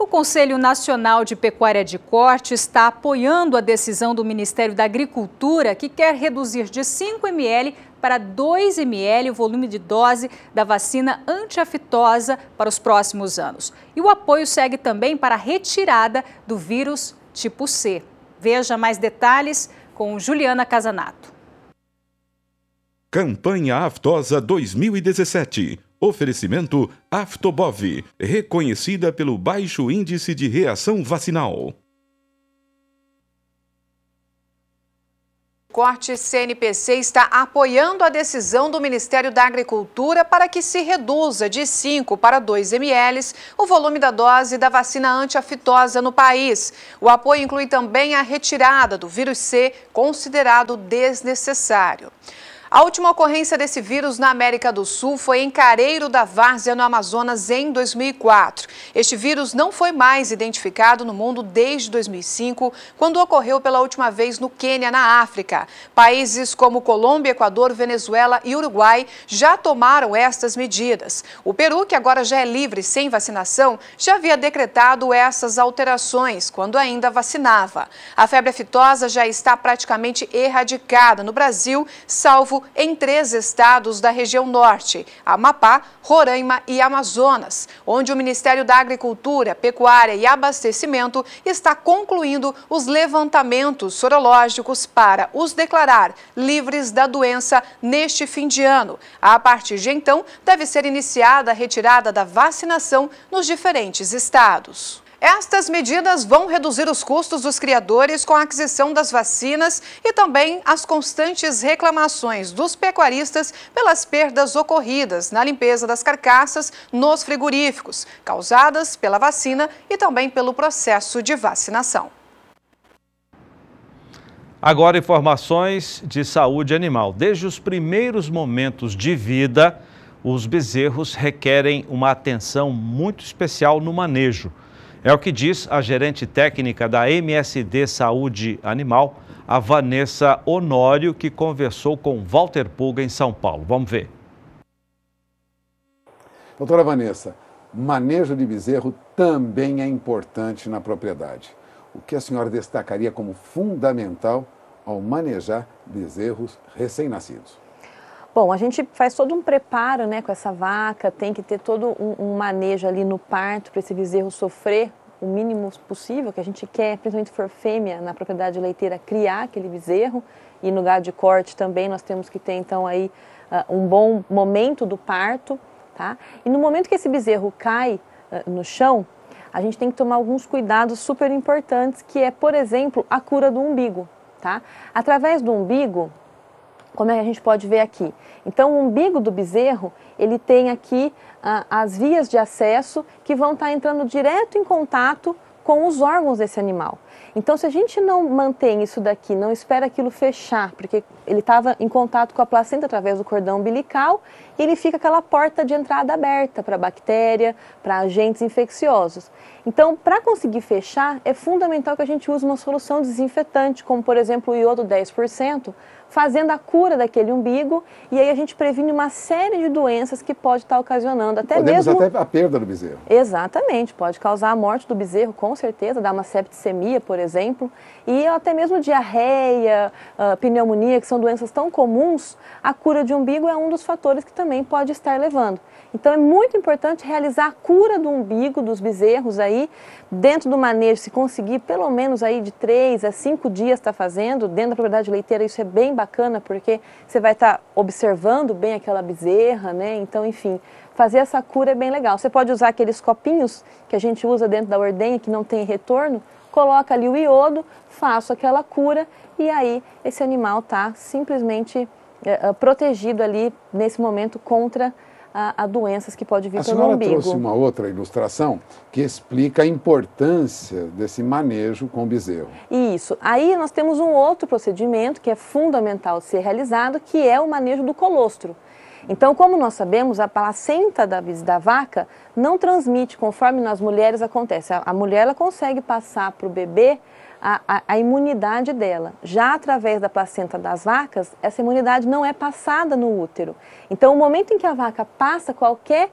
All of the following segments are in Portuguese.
O Conselho Nacional de Pecuária de Corte está apoiando a decisão do Ministério da Agricultura, que quer reduzir de 5 ml para 2 ml o volume de dose da vacina anti-aftosa para os próximos anos. E o apoio segue também para a retirada do vírus tipo C. Veja mais detalhes com Juliana Casanato. Campanha Aftosa 2017. Oferecimento Aftobov, reconhecida pelo baixo índice de reação vacinal. O Corte CNPC está apoiando a decisão do Ministério da Agricultura para que se reduza de 5 para 2 ml o volume da dose da vacina anti-aftosa no país. O apoio inclui também a retirada do vírus C, considerado desnecessário. A última ocorrência desse vírus na América do Sul foi em Careiro da Várzea, no Amazonas, em 2004. Este vírus não foi mais identificado no mundo desde 2005, quando ocorreu pela última vez no Quênia, na África. Países como Colômbia, Equador, Venezuela e Uruguai já tomaram estas medidas. O Peru, que agora já é livre sem vacinação, já havia decretado essas alterações quando ainda vacinava. A febre aftosa já está praticamente erradicada no Brasil, salvo em 3 estados da região norte, Amapá, Roraima e Amazonas, onde o Ministério da Agricultura, Pecuária e Abastecimento está concluindo os levantamentos sorológicos para os declarar livres da doença neste fim de ano. A partir de então, deve ser iniciada a retirada da vacinação nos diferentes estados. Estas medidas vão reduzir os custos dos criadores com a aquisição das vacinas e também as constantes reclamações dos pecuaristas pelas perdas ocorridas na limpeza das carcaças nos frigoríficos, causadas pela vacina e também pelo processo de vacinação. Agora, informações de saúde animal. Desde os primeiros momentos de vida, os bezerros requerem uma atenção muito especial no manejo. É o que diz a gerente técnica da MSD Saúde Animal, a Vanessa Honório, que conversou com Walter Pulga em São Paulo. Vamos ver. Doutora Vanessa, manejo de bezerro também é importante na propriedade. O que a senhora destacaria como fundamental ao manejar bezerros recém-nascidos? Bom, a gente faz todo um preparo, né, com essa vaca, tem que ter todo um manejo ali no parto para esse bezerro sofrer o mínimo possível, que a gente quer, principalmente se for fêmea, na propriedade leiteira, criar aquele bezerro. E no gado de corte também nós temos que ter, então, aí um bom momento do parto, tá? E no momento que esse bezerro cai no chão, a gente tem que tomar alguns cuidados super importantes, que é, por exemplo, a cura do umbigo, tá? Através do umbigo, como é que a gente pode ver aqui? Então, o umbigo do bezerro, ele tem aqui as vias de acesso que vão estar entrando direto em contato com os órgãos desse animal. Então, se a gente não mantém isso daqui, não espera aquilo fechar, porque ele estava em contato com a placenta através do cordão umbilical, e ele fica aquela porta de entrada aberta para bactéria, para agentes infecciosos. Então, para conseguir fechar, é fundamental que a gente use uma solução desinfetante, como por exemplo o iodo 10%, fazendo a cura daquele umbigo, e aí a gente previne uma série de doenças que pode estar ocasionando, Podemos até a perda do bezerro. Exatamente, pode causar a morte do bezerro, com certeza, dar uma septicemia, por exemplo, e até mesmo diarreia, pneumonia, que são doenças tão comuns. A cura de umbigo é um dos fatores que também pode estar levando. Então é muito importante realizar a cura do umbigo dos bezerros aí, dentro do manejo, se conseguir pelo menos aí de 3 a 5 dias estar fazendo, dentro da propriedade leiteira. Isso é bem bacana, porque você vai estar observando bem aquela bezerra, né? Então, enfim, fazer essa cura é bem legal. Você pode usar aqueles copinhos que a gente usa dentro da ordenha, que não tem retorno, coloca ali o iodo, faço aquela cura e aí esse animal está simplesmente protegido ali nesse momento contra a doenças que pode vir pelo umbigo. A senhora trouxe uma outra ilustração que explica a importância desse manejo com o bezerro. Isso. Aí nós temos um outro procedimento que é fundamental ser realizado, que é o manejo do colostro. Então, como nós sabemos, a placenta da vaca não transmite, conforme nas mulheres acontece. A mulher ela consegue passar para o bebê a imunidade dela. Já através da placenta das vacas, essa imunidade não é passada no útero. Então, o momento em que a vaca passa qualquer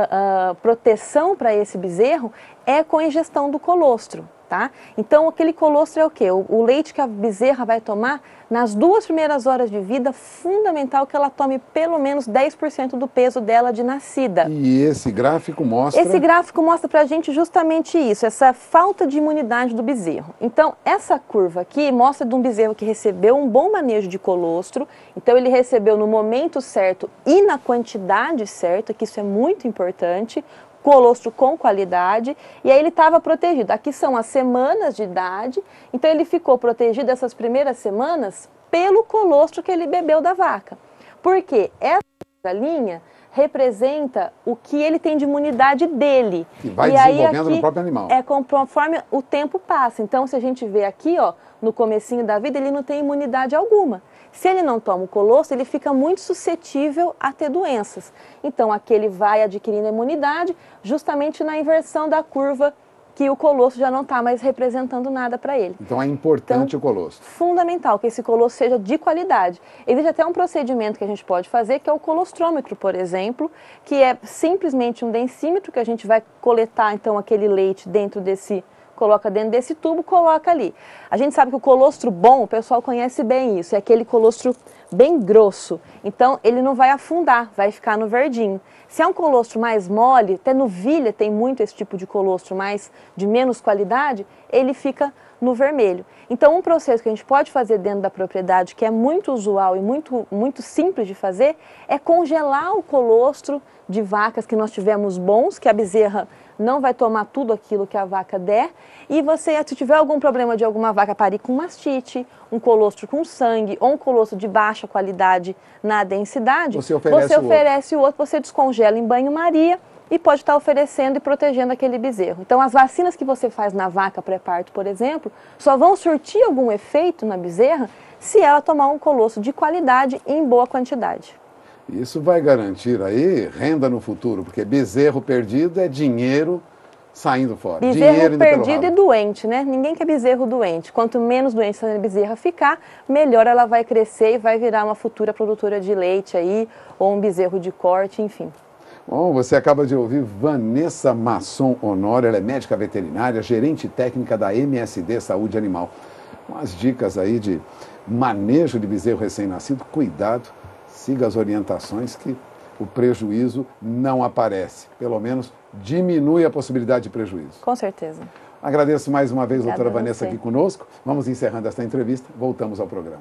proteção para esse bezerro é com a ingestão do colostro. Tá? Então, aquele colostro é o quê? O leite que a bezerra vai tomar nas 2 primeiras horas de vida, fundamental que ela tome pelo menos 10% do peso dela de nascida. E esse gráfico mostra? Esse gráfico mostra pra gente justamente isso, essa falta de imunidade do bezerro. Então, essa curva aqui mostra de um bezerro que recebeu um bom manejo de colostro, então ele recebeu no momento certo e na quantidade certa, que isso é muito importante, colostro com qualidade, e aí ele estava protegido. Aqui são as semanas de idade, então ele ficou protegido essas primeiras semanas pelo colostro que ele bebeu da vaca. Porque essa linha representa o que ele tem de imunidade dele. Que vai desenvolvendo no próprio animal. É conforme o tempo passa. Então, se a gente vê aqui, ó, no comecinho da vida, ele não tem imunidade alguma. Se ele não toma o colostro, ele fica muito suscetível a ter doenças. Então, aqui ele vai adquirindo imunidade justamente na inversão da curva que o colostro já não está mais representando nada para ele. Então, é importante o colostro. Fundamental que esse colostro seja de qualidade. Existe até um procedimento que a gente pode fazer, que é o colostrômetro, por exemplo, que é simplesmente um densímetro que a gente vai coletar, então, aquele leite dentro desse... coloca dentro desse tubo, coloca ali. A gente sabe que o colostro bom, o pessoal conhece bem isso, é aquele colostro bem grosso. Então, ele não vai afundar, vai ficar no verdinho. Se é um colostro mais mole, até novilha tem muito esse tipo de colostro, mais de menos qualidade, ele fica no vermelho. Então, um processo que a gente pode fazer dentro da propriedade, que é muito usual e muito simples de fazer, é congelar o colostro de vacas que nós tivemos bons, que a bezerra não vai tomar tudo aquilo que a vaca der, e você, se tiver algum problema de alguma vaca parir com mastite, um colostro com sangue, ou um colostro de baixa qualidade na densidade, você oferece o outro, você descongela em banho-maria e pode estar oferecendo e protegendo aquele bezerro. Então, as vacinas que você faz na vaca pré-parto, por exemplo, só vão surtir algum efeito na bezerra se ela tomar um colostro de qualidade e em boa quantidade. Isso vai garantir aí renda no futuro, porque bezerro perdido é dinheiro saindo fora. Bezerro dinheiro perdido e doente, né? Ninguém quer bezerro doente. Quanto menos doente a bezerra ficar, melhor ela vai crescer e vai virar uma futura produtora de leite aí, ou um bezerro de corte, enfim. Bom, você acaba de ouvir Vanessa Masson Honório, ela é médica veterinária, gerente técnica da MSD Saúde Animal. Umas dicas aí de manejo de bezerro recém-nascido, cuidado. Siga as orientações que o prejuízo não aparece. Pelo menos diminui a possibilidade de prejuízo. Com certeza. Agradeço mais uma vez a doutora Vanessa você. aqui conosco. Vamos encerrando esta entrevista. Voltamos ao programa.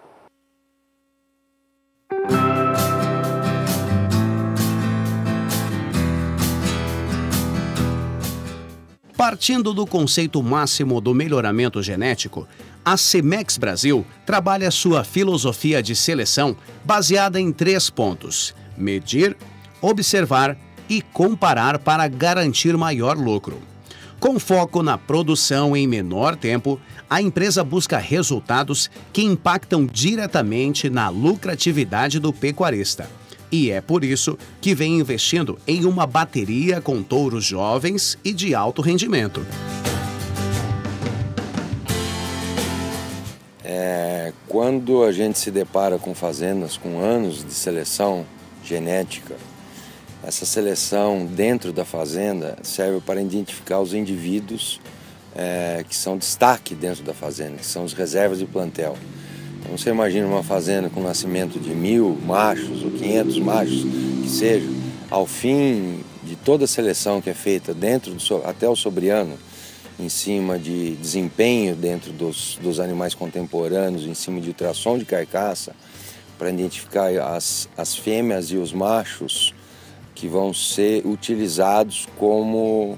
Partindo do conceito máximo do melhoramento genético, a Semex Brasil trabalha sua filosofia de seleção baseada em 3 pontos: medir, observar e comparar para garantir maior lucro. Com foco na produção em menor tempo, a empresa busca resultados que impactam diretamente na lucratividade do pecuarista. E é por isso que vem investindo em uma bateria com touros jovens e de alto rendimento. Quando a gente se depara com fazendas com anos de seleção genética, essa seleção dentro da fazenda serve para identificar os indivíduos que são destaque dentro da fazenda, que são as reservas de plantel. Então você imagina uma fazenda com o nascimento de 1000 machos ou 500 machos, que seja, ao fim de toda a seleção que é feita dentro até o sobriano, em cima de desempenho dentro dos animais contemporâneos, em cima de ultrassom de carcaça, para identificar as fêmeas e os machos que vão ser utilizados como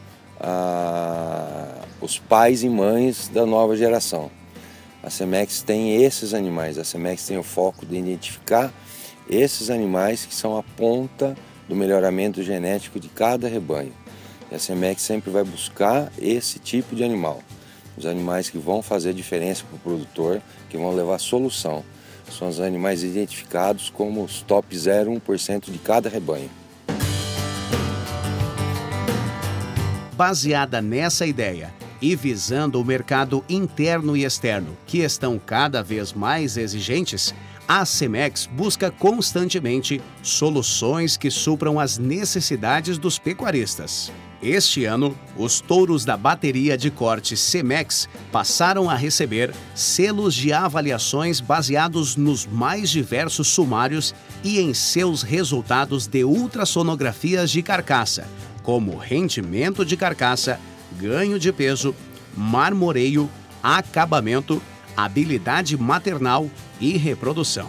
os pais e mães da nova geração. A Semex tem esses animais, a Semex tem o foco de identificar esses animais que são a ponta do melhoramento genético de cada rebanho. E a Semex sempre vai buscar esse tipo de animal, os animais que vão fazer diferença para o produtor, que vão levar solução. São os animais identificados como os top 0,1% de cada rebanho. Baseada nessa ideia E visando o mercado interno e externo, que estão cada vez mais exigentes, a Cemex busca constantemente soluções que supram as necessidades dos pecuaristas. Este ano, os touros da bateria de corte Cemex passaram a receber selos de avaliações baseados nos mais diversos sumários e em seus resultados de ultrassonografias de carcaça, como rendimento de carcaça, ganho de peso, marmoreio, acabamento, habilidade maternal e reprodução.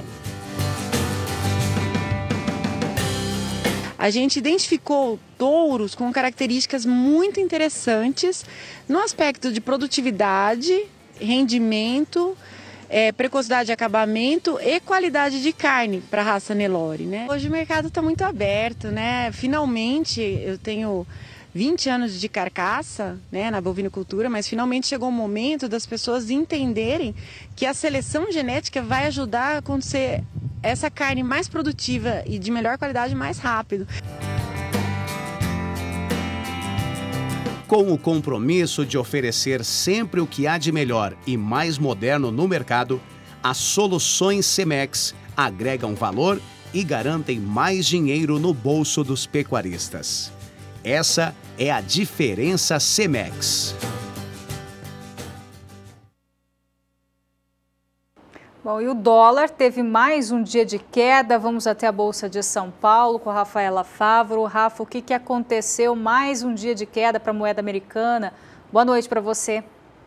A gente identificou touros com características muito interessantes no aspecto de produtividade, rendimento, precocidade de acabamento e qualidade de carne para a raça Nelore, né? Hoje o mercado está muito aberto, né? Finalmente, eu tenho 20 anos de carcaça, né, na bovinocultura, mas finalmente chegou o momento das pessoas entenderem que a seleção genética vai ajudar a acontecer essa carne mais produtiva e de melhor qualidade mais rápido. Com o compromisso de oferecer sempre o que há de melhor e mais moderno no mercado, as soluções Cemex agregam valor e garantem mais dinheiro no bolso dos pecuaristas. Essa é a diferença Cemex. Bom, e o dólar teve mais um dia de queda. Vamos até a Bolsa de São Paulo com a Rafaela Favro. Rafa, o que aconteceu? Mais um dia de queda para a moeda americana. Boa noite para você.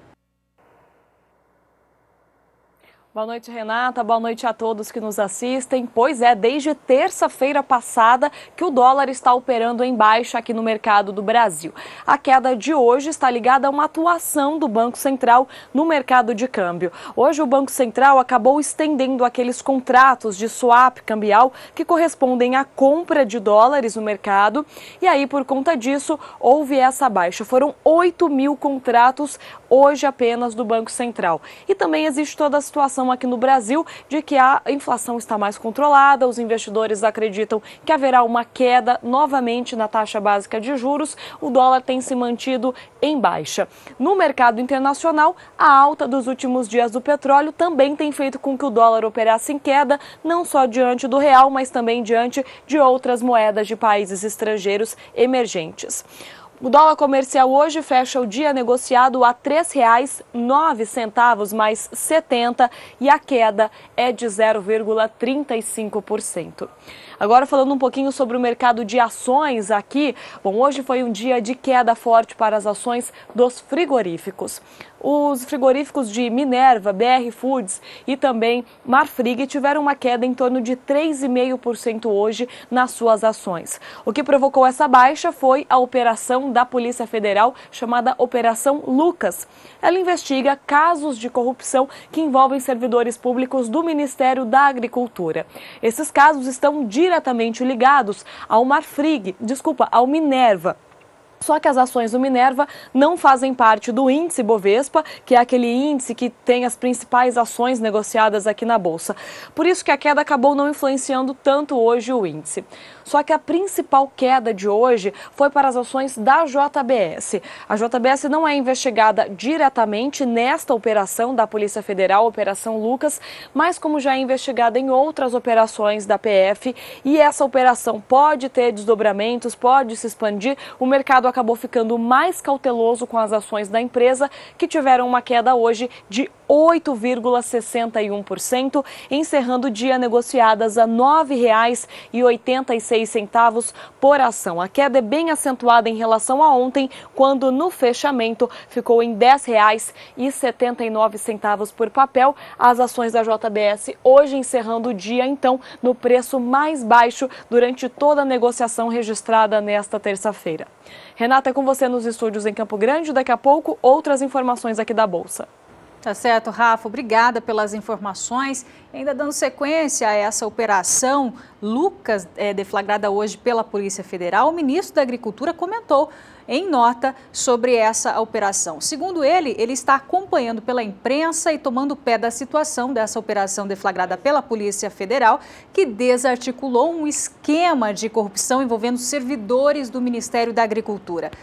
Boa noite, Renata. Boa noite a todos que nos assistem. Pois é, desde terça-feira passada que o dólar está operando em baixa aqui no mercado do Brasil. A queda de hoje está ligada a uma atuação do Banco Central no mercado de câmbio. Hoje o Banco Central acabou estendendo aqueles contratos de swap cambial que correspondem à compra de dólares no mercado. E aí, por conta disso, houve essa baixa. Foram 8 mil contratos hoje apenas do Banco Central. E também existe toda a situação aqui no Brasil de que a inflação está mais controlada, os investidores acreditam que haverá uma queda novamente na taxa básica de juros, o dólar tem se mantido em baixa. No mercado internacional, a alta dos últimos dias do petróleo também tem feito com que o dólar operasse em queda, não só diante do real, mas também diante de outras moedas de países estrangeiros emergentes. O dólar comercial hoje fecha o dia negociado a R$ 3,09 mais 70 e a queda é de 0,35%. Agora falando um pouquinho sobre o mercado de ações aqui, bom, hoje foi um dia de queda forte para as ações dos frigoríficos. Os frigoríficos de Minerva, BR Foods e também Marfrig tiveram uma queda em torno de 3,5% hoje nas suas ações. O que provocou essa baixa foi a operação da Polícia Federal chamada Operação Lucas. Ela investiga casos de corrupção que envolvem servidores públicos do Ministério da Agricultura. Esses casos estão diretamente ligados ao ao Minerva. Só que as ações do Minerva não fazem parte do índice Bovespa, que é aquele índice que tem as principais ações negociadas aqui na Bolsa. Por isso que a queda acabou não influenciando tanto hoje o índice. Só que a principal queda de hoje foi para as ações da JBS. A JBS não é investigada diretamente nesta operação da Polícia Federal, Operação Lucas, mas como já é investigada em outras operações da PF, e essa operação pode ter desdobramentos, pode se expandir, o mercado acabou ficando mais cauteloso com as ações da empresa, que tiveram uma queda hoje de 8,61%, encerrando o dia negociadas a R$ 9,86 por ação. A queda é bem acentuada em relação a ontem, quando no fechamento ficou em R$ 10,79 por papel. As ações da JBS hoje encerrando o dia, então, no preço mais baixo durante toda a negociação registrada nesta terça-feira. Renata, é com você nos estúdios em Campo Grande. Daqui a pouco, outras informações aqui da Bolsa. Tá certo, Rafa. Obrigada pelas informações. Ainda dando sequência a essa operação Lucas, deflagrada hoje pela Polícia Federal, o ministro da Agricultura comentou em nota sobre essa operação. Segundo ele está acompanhando pela imprensa e tomando pé da situação dessa operação deflagrada pela Polícia Federal, que desarticulou um esquema de corrupção envolvendo servidores do Ministério da Agricultura.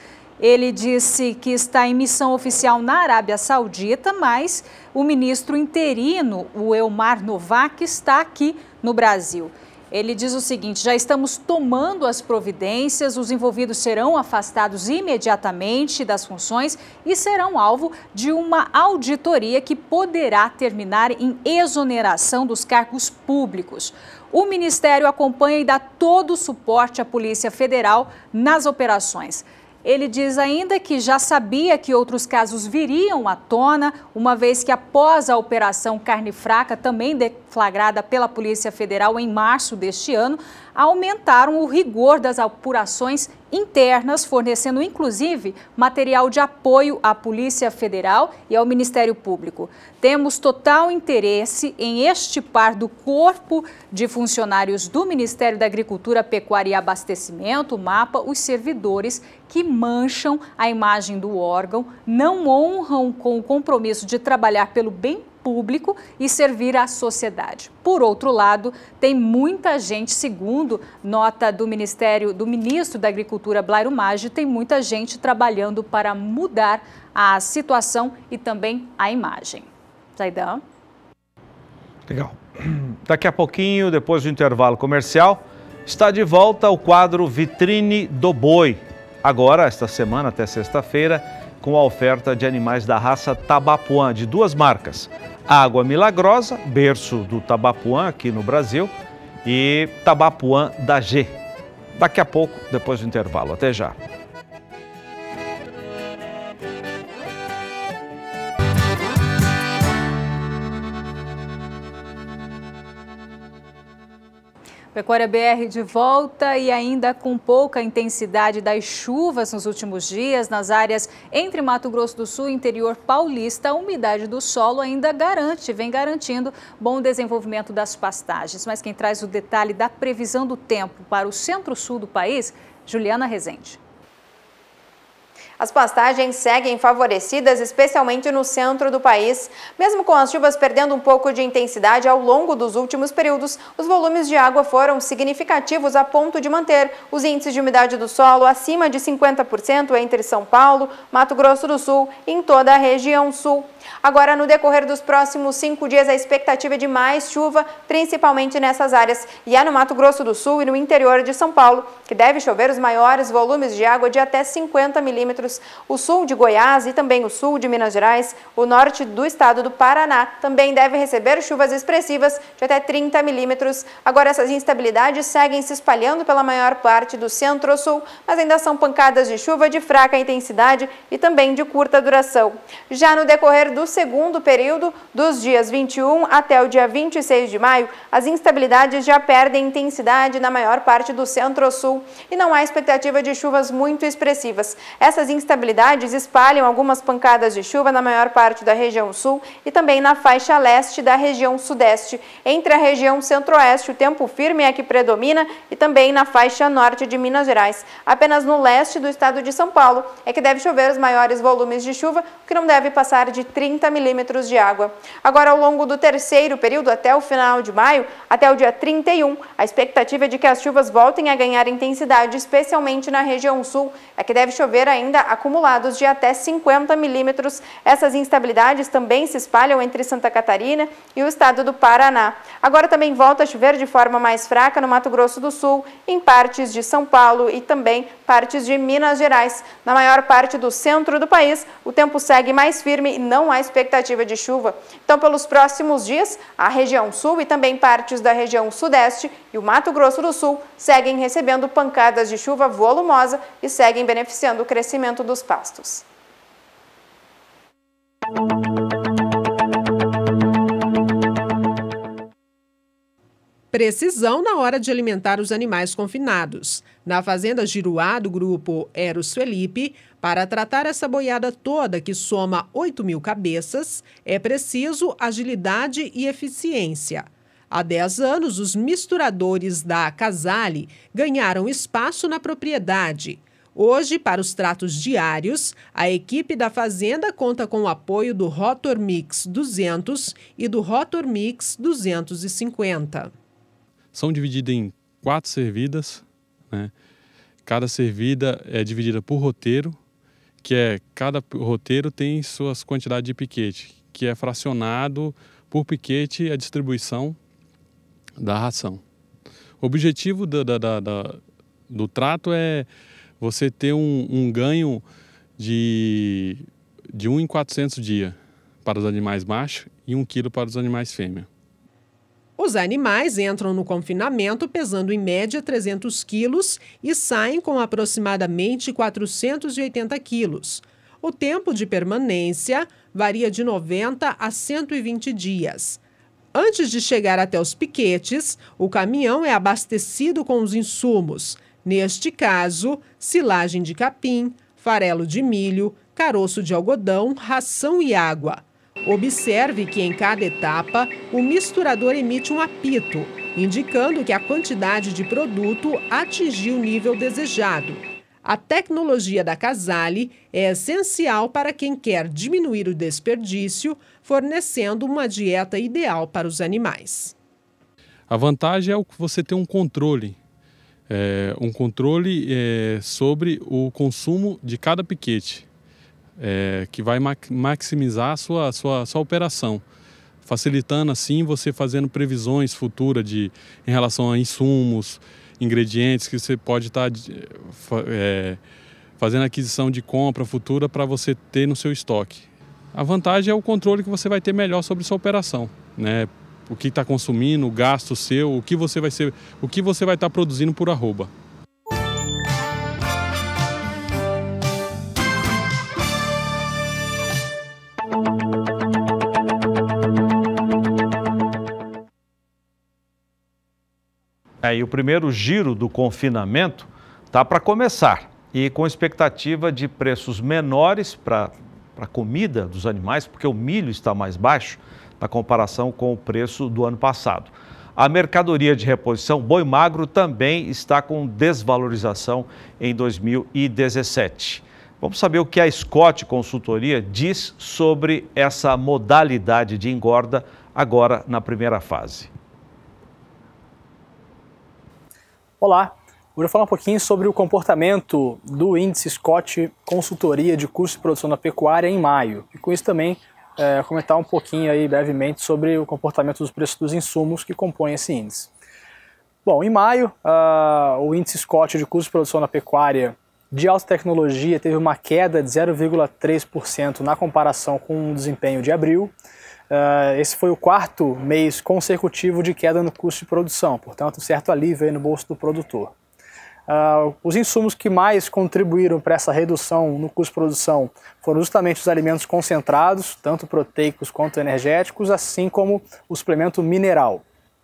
Ele disse que está em missão oficial na Arábia Saudita, mas o ministro interino, o Elmar Novak, está aqui no Brasil. Ele diz o seguinte: já estamos tomando as providências, os envolvidos serão afastados imediatamente das funções e serão alvo de uma auditoria que poderá terminar em exoneração dos cargos públicos. O Ministério acompanha e dá todo o suporte à Polícia Federal nas operações. Ele diz ainda que já sabia que outros casos viriam à tona, uma vez que após a Operação Carne Fraca, também deflagrada pela Polícia Federal em março deste ano, aumentaram o rigor das apurações internas, fornecendo inclusive material de apoio à Polícia Federal e ao Ministério Público. Temos total interesse em extirpar do corpo de funcionários do Ministério da Agricultura, Pecuária e Abastecimento, o MAPA, os servidores que mancham a imagem do órgão, não honram com o compromisso de trabalhar pelo bem público e servir à sociedade. Por outro lado, tem muita gente, segundo nota do ministro da Agricultura, Blairo Maggi, tem muita gente trabalhando para mudar a situação e também a imagem. Zaidan. Legal. Daqui a pouquinho, depois do intervalo comercial, está de volta o quadro Vitrine do Boi. Agora, esta semana, até sexta-feira, com a oferta de animais da raça Tabapuã, de duas marcas. Água Milagrosa, berço do Tabapuã aqui no Brasil, e Tabapuã da G. Daqui a pouco, depois do intervalo. Até já. Pecuária BR de volta e ainda com pouca intensidade das chuvas nos últimos dias, nas áreas entre Mato Grosso do Sul e interior paulista, a umidade do solo ainda vem garantindo bom desenvolvimento das pastagens. Mas quem traz o detalhe da previsão do tempo para o centro-sul do país, Juliana Rezende. As pastagens seguem favorecidas, especialmente no centro do país. Mesmo com as chuvas perdendo um pouco de intensidade ao longo dos últimos períodos, os volumes de água foram significativos a ponto de manter os índices de umidade do solo acima de 50% entre São Paulo, Mato Grosso do Sul e em toda a região sul. Agora, no decorrer dos próximos 5 dias, a expectativa é de mais chuva, principalmente nessas áreas. E é no Mato Grosso do Sul e no interior de São Paulo que deve chover os maiores volumes de água de até 50 milímetros. O sul de Goiás e também o sul de Minas Gerais, o norte do estado do Paraná, também deve receber chuvas expressivas de até 30 milímetros. Agora, essas instabilidades seguem se espalhando pela maior parte do centro-sul, mas ainda são pancadas de chuva de fraca intensidade e também de curta duração. Já no decorrer do segundo período, dos dias 21 até o dia 26 de maio, as instabilidades já perdem intensidade na maior parte do centro-sul e não há expectativa de chuvas muito expressivas. Essas instabilidades espalham algumas pancadas de chuva na maior parte da região sul e também na faixa leste da região sudeste. Entre a região centro-oeste, o tempo firme é que predomina e também na faixa norte de Minas Gerais. Apenas no leste do estado de São Paulo é que deve chover os maiores volumes de chuva, o que não deve passar de 30 milímetros de água. Agora, ao longo do terceiro período, até o final de maio, até o dia 31, a expectativa é de que as chuvas voltem a ganhar intensidade, especialmente na região sul, é que deve chover ainda acumulados de até 50 milímetros. Essas instabilidades também se espalham entre Santa Catarina e o estado do Paraná. Agora também volta a chover de forma mais fraca no Mato Grosso do Sul, em partes de São Paulo e também partes de Minas Gerais. Na maior parte do centro do país, o tempo segue mais firme e não há expectativa de chuva. Então, pelos próximos dias, a região sul e também partes da região sudeste e o Mato Grosso do Sul seguem recebendo pancadas de chuva volumosa e seguem beneficiando o crescimento dos pastos. Precisão na hora de alimentar os animais confinados. Na fazenda Giruá, do grupo Eros Felipe, para tratar essa boiada toda, que soma 8.000 cabeças, é preciso agilidade e eficiência. Há 10 anos, os misturadores da Casale ganharam espaço na propriedade. Hoje, para os tratos diários, a equipe da fazenda conta com o apoio do Rotor Mix 200 e do Rotor Mix 250. São divididas em 4 servidas, né? Cada servida é dividida por roteiro que cada roteiro tem suas quantidades de piquete, que é fracionado por piquete a distribuição da ração. O objetivo do trato é você ter um ganho de 1 em 400 dias para os animais machos e 1 quilo para os animais fêmea. Os animais entram no confinamento pesando em média 300 quilos e saem com aproximadamente 480 quilos. O tempo de permanência varia de 90 a 120 dias. Antes de chegar até os piquetes, o caminhão é abastecido com os insumos. Neste caso, silagem de capim, farelo de milho, caroço de algodão, ração e água. Observe que em cada etapa, o misturador emite um apito, indicando que a quantidade de produto atingiu o nível desejado. A tecnologia da Casale é essencial para quem quer diminuir o desperdício, fornecendo uma dieta ideal para os animais. A vantagem é você ter um controle. Sobre o consumo de cada piquete, que vai maximizar a sua operação, facilitando assim você fazendo previsões futuras em relação a insumos, ingredientes que você pode estar fazendo aquisição de compra futura para você ter no seu estoque. A vantagem é o controle que você vai ter melhor sobre sua operação, né? O que está consumindo, o gasto seu, o que você vai estar produzindo por arroba. E o primeiro giro do confinamento está para começar e com expectativa de preços menores para a comida dos animais, porque o milho está mais baixo na comparação com o preço do ano passado. A mercadoria de reposição boi magro também está com desvalorização em 2017. Vamos saber o que a Scott Consultoria diz sobre essa modalidade de engorda agora na primeira fase. Olá, vou falar um pouquinho sobre o comportamento do índice Scott Consultoria de Custo de Produção da Pecuária em maio. E com isso também comentar um pouquinho aí brevemente sobre o comportamento dos preços dos insumos que compõem esse índice. Bom, em maio, o índice Scott de Custo de Produção da Pecuária de alta tecnologia teve uma queda de 0,3% na comparação com o desempenho de abril. Esse foi o 4º mês consecutivo de queda no custo de produção, portanto, um certo alívio aí no bolso do produtor. Os insumos que mais contribuíram para essa redução no custo de produção foram justamente os alimentos concentrados, tanto proteicos quanto energéticos, assim como o suplemento mineral.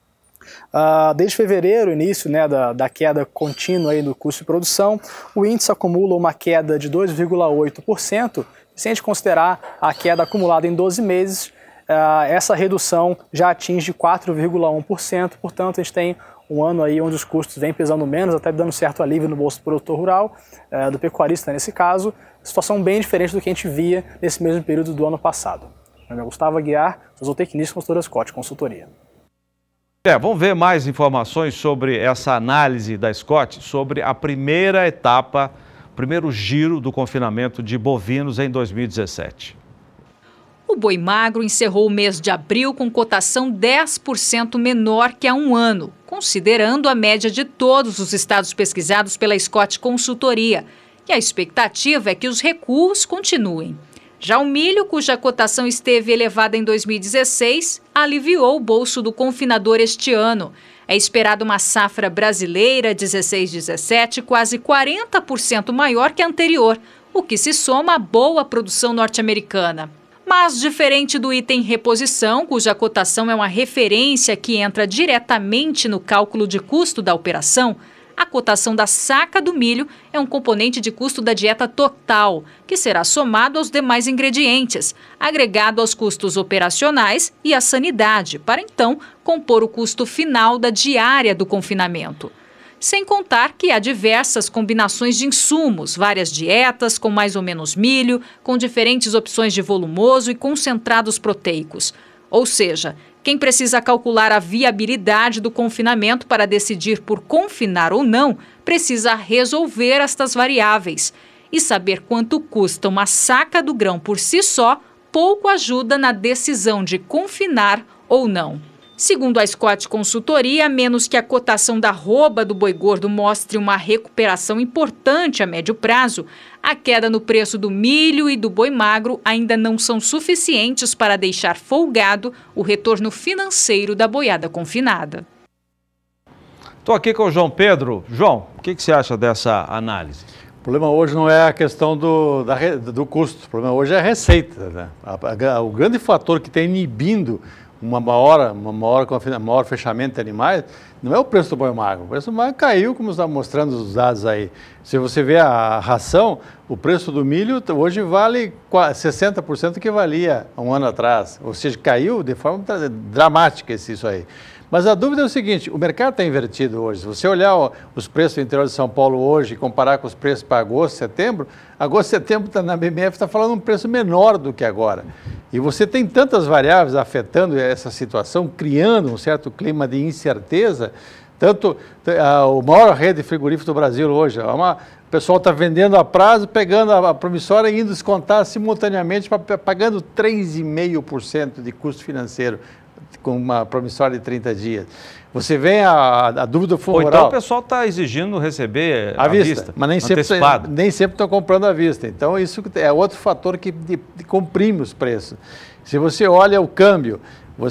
Desde fevereiro, início da queda contínua aí do custo de produção, o índice acumula uma queda de 2,8%. Se a gente considerar a queda acumulada em 12 meses, essa redução já atinge 4,1%, portanto a gente tem um ano aí onde os custos vêm pesando menos, até dando certo alívio no bolso do produtor rural, do pecuarista nesse caso, situação bem diferente do que a gente via nesse mesmo período do ano passado. Meu nome é Gustavo Aguiar, sou zootecnista e consultora Scott Consultoria. Vamos ver mais informações sobre essa análise da Scott, sobre a primeira etapa, o primeiro giro do confinamento de bovinos em 2017. O boi magro encerrou o mês de abril com cotação 10% menor que há um ano, considerando a média de todos os estados pesquisados pela Scott Consultoria. E a expectativa é que os recuos continuem. Já o milho, cuja cotação esteve elevada em 2016, aliviou o bolso do confinador este ano. É esperada uma safra brasileira 16-17 quase 40% maior que a anterior, o que se soma à boa produção norte-americana. Mas, diferente do item reposição, cuja cotação é uma referência que entra diretamente no cálculo de custo da operação, a cotação da saca do milho é um componente de custo da dieta total, que será somado aos demais ingredientes, agregado aos custos operacionais e à sanidade, para então compor o custo final da diária do confinamento. Sem contar que há diversas combinações de insumos, várias dietas com mais ou menos milho, com diferentes opções de volumoso e concentrados proteicos. Ou seja, quem precisa calcular a viabilidade do confinamento para decidir por confinar ou não, precisa resolver estas variáveis. E saber quanto custa uma saca do grão por si só pouco ajuda na decisão de confinar ou não. Segundo a Scott Consultoria, a menos que a cotação da arroba do boi gordo mostre uma recuperação importante a médio prazo, a queda no preço do milho e do boi magro ainda não são suficientes para deixar folgado o retorno financeiro da boiada confinada. Estou aqui com o João Pedro. João, o que você acha dessa análise? O problema hoje não é a questão do custo, o problema hoje é a receita, né? O grande fator que está inibindo um maior fechamento de animais não é o preço do boi magro. O preço do magro caiu, como está mostrando os dados aí. Se você vê a ração, o preço do milho hoje vale 60% do que valia um ano atrás. Ou seja, caiu de forma dramática isso aí. Mas a dúvida é o seguinte, o mercado está invertido hoje. Se você olhar os preços do interior de São Paulo hoje e comparar com os preços para agosto, setembro na BMF está falando um preço menor do que agora. E você tem tantas variáveis afetando essa situação, criando um certo clima de incerteza. Tanto a maior rede frigorífica do Brasil hoje, o pessoal está vendendo a prazo, pegando a promissória e indo descontar simultaneamente, pagando 3,5% de custo financeiro, com uma promissória de 30 dias. Você vem a dúvida for então o pessoal está exigindo receber à vista, mas nem sempre estão comprando à vista. Então isso é outro fator que comprime os preços. Se você olha o câmbio,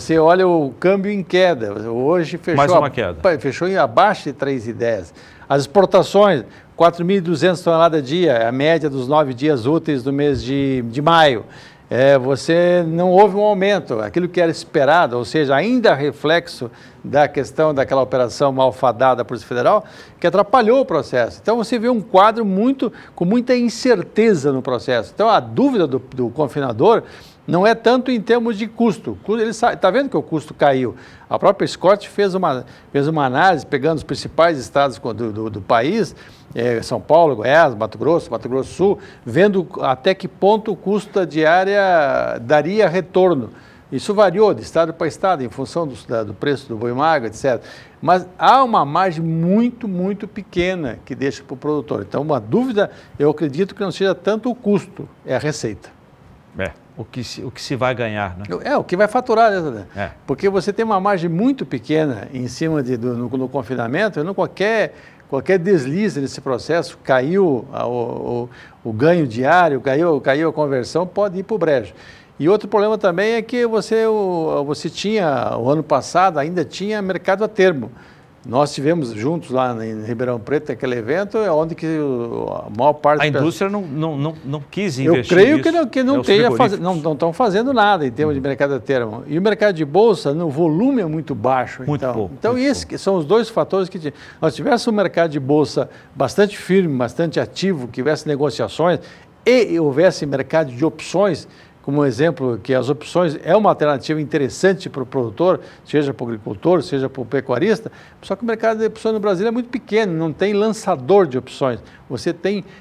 em queda. Hoje fechou, mais uma queda. Fechou abaixo de 3,10. As exportações, 4.200 toneladas dia, é a média dos 9 dias úteis do mês de maio. Você não houve um aumento, aquilo que era esperado, ou seja, ainda reflexo da questão daquela operação malfadada da Polícia Federal, que atrapalhou o processo. Então você vê um quadro com muita incerteza no processo. Então a dúvida do confinador não é tanto em termos de custo. Ele está vendo que o custo caiu. A própria Scott fez uma análise, pegando os principais estados do país, São Paulo, Goiás, Mato Grosso do Sul, vendo até que ponto o custo da diária daria retorno. Isso variou de estado para estado, em função do preço do boi magro, etc. Mas há uma margem muito, muito pequena que deixa para o produtor. Então, uma dúvida, eu acredito que não seja tanto o custo, é a receita. O que se vai ganhar, né? O que vai faturar, né? Porque você tem uma margem muito pequena em cima no confinamento, não qualquer deslize nesse processo, caiu o ganho diário, caiu a conversão, pode ir para o brejo. E outro problema também é que você tinha, o ano passado, ainda tinha mercado a termo. Nós tivemos juntos lá em Ribeirão Preto aquele evento, onde que a maior parte... A indústria não quis investir. Eu creio que não estão fazendo nada em termos de mercado a termo. E o mercado de bolsa, no volume é muito baixo. Muito pouco. Então esses são os dois fatores que... Nós tivéssemos um mercado de bolsa bastante firme, bastante ativo, que tivesse negociações e houvesse mercado de opções, como exemplo, que as opções é uma alternativa interessante para o produtor, seja para o agricultor, seja para o pecuarista, só que o mercado de opções no Brasil é muito pequeno, não tem lançador de opções. Você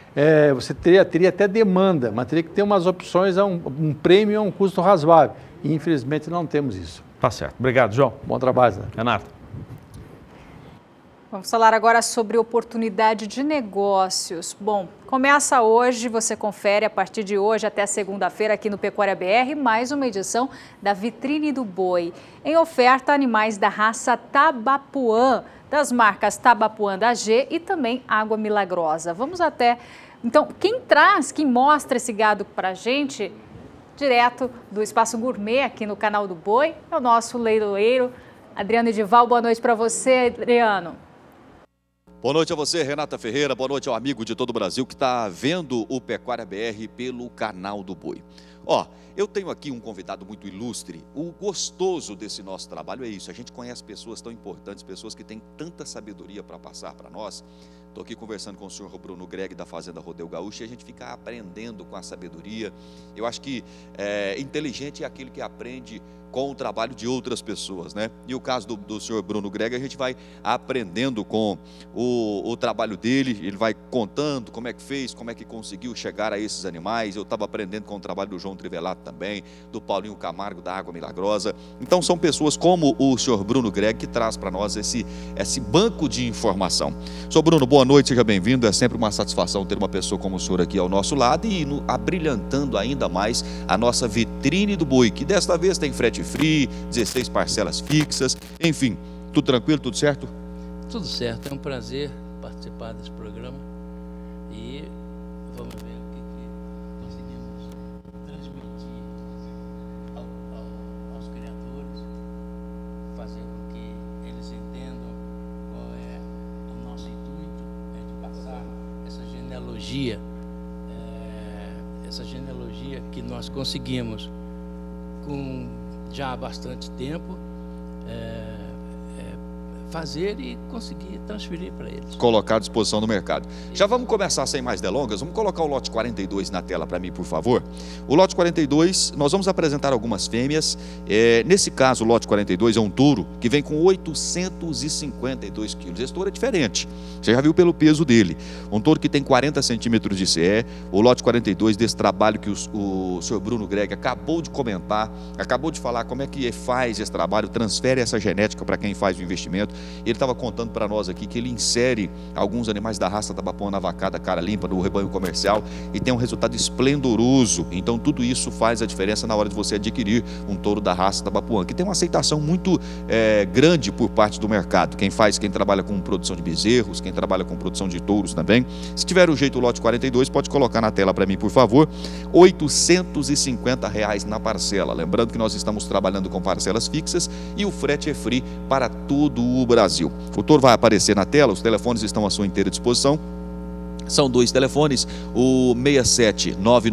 teria até demanda, mas teria que ter umas opções a um prêmio a um custo razoável. E infelizmente não temos isso. Tá certo. Obrigado, João. Bom trabalho, né? Renato. Vamos falar agora sobre oportunidade de negócios. Bom, começa hoje, você confere a partir de hoje até segunda-feira aqui no Pecuária BR, mais uma edição da Vitrine do Boi. Em oferta, animais da raça Tabapuã, das marcas Tabapuã da G e também Água Milagrosa. Vamos até... Então, quem mostra esse gado para a gente, direto do Espaço Gourmet aqui no canal do Boi, é o nosso leiloeiro, Adriano Edival. Boa noite para você, Adriano. Boa noite a você, Renata Ferreira. Boa noite ao amigo de todo o Brasil que está vendo o Pecuária BR pelo canal do Boi. Eu tenho aqui um convidado muito ilustre. O gostoso desse nosso trabalho é isso. A gente conhece pessoas tão importantes, pessoas que têm tanta sabedoria para passar para nós. Estou aqui conversando com o senhor Bruno Greg, da Fazenda Rodeo Gaúcho, e a gente fica aprendendo com a sabedoria. Eu acho que inteligente é aquele que aprende com o trabalho de outras pessoas, né? E o caso do senhor Bruno Greg, a gente vai aprendendo com o trabalho dele, ele vai contando como é que fez, como é que conseguiu chegar a esses animais. Eu estava aprendendo com o trabalho do João Trivelato também, do Paulinho Camargo, da Água Milagrosa. Então são pessoas como o senhor Bruno Greg que traz para nós esse banco de informação. Senhor Bruno, boa noite, seja bem-vindo. É sempre uma satisfação ter uma pessoa como o senhor aqui ao nosso lado e abrilhantando ainda mais a nossa vitrine do boi, que desta vez tem frete free, 16 parcelas fixas, enfim, tudo tranquilo, tudo certo? Tudo certo, é um prazer participar desse programa e vamos ver o que conseguimos transmitir aos criadores, fazer com que eles entendam qual é o nosso intuito, de passar essa genealogia que nós conseguimos com já há bastante tempo, fazer e conseguir transferir para eles. Colocar à disposição do mercado. Já vamos começar sem mais delongas, vamos colocar o lote 42 na tela para mim, por favor. O lote 42, nós vamos apresentar algumas fêmeas. Nesse caso, o lote 42 é um touro que vem com 852 quilos. Esse touro é diferente, você já viu pelo peso dele. Um touro que tem 40 centímetros de CE. O lote 42 desse trabalho que o senhor Bruno Greg acabou de comentar, acabou de falar como é que faz esse trabalho, transfere essa genética para quem faz o investimento. Ele estava contando para nós aqui que ele insere alguns animais da raça Tabapuã na vacada cara limpa, no rebanho comercial, e tem um resultado esplendoroso. Então tudo isso faz a diferença na hora de você adquirir um touro da raça Tabapuã, que tem uma aceitação muito grande por parte do mercado. Quem trabalha com produção de bezerros, quem trabalha com produção de touros também. Se tiver o jeito, o lote 42, pode colocar na tela para mim, por favor. R$ 850 na parcela. Lembrando que nós estamos trabalhando com parcelas fixas e o frete é free para todo o Brasil. O touro vai aparecer na tela, os telefones estão à sua inteira disposição. São dois telefones, o 67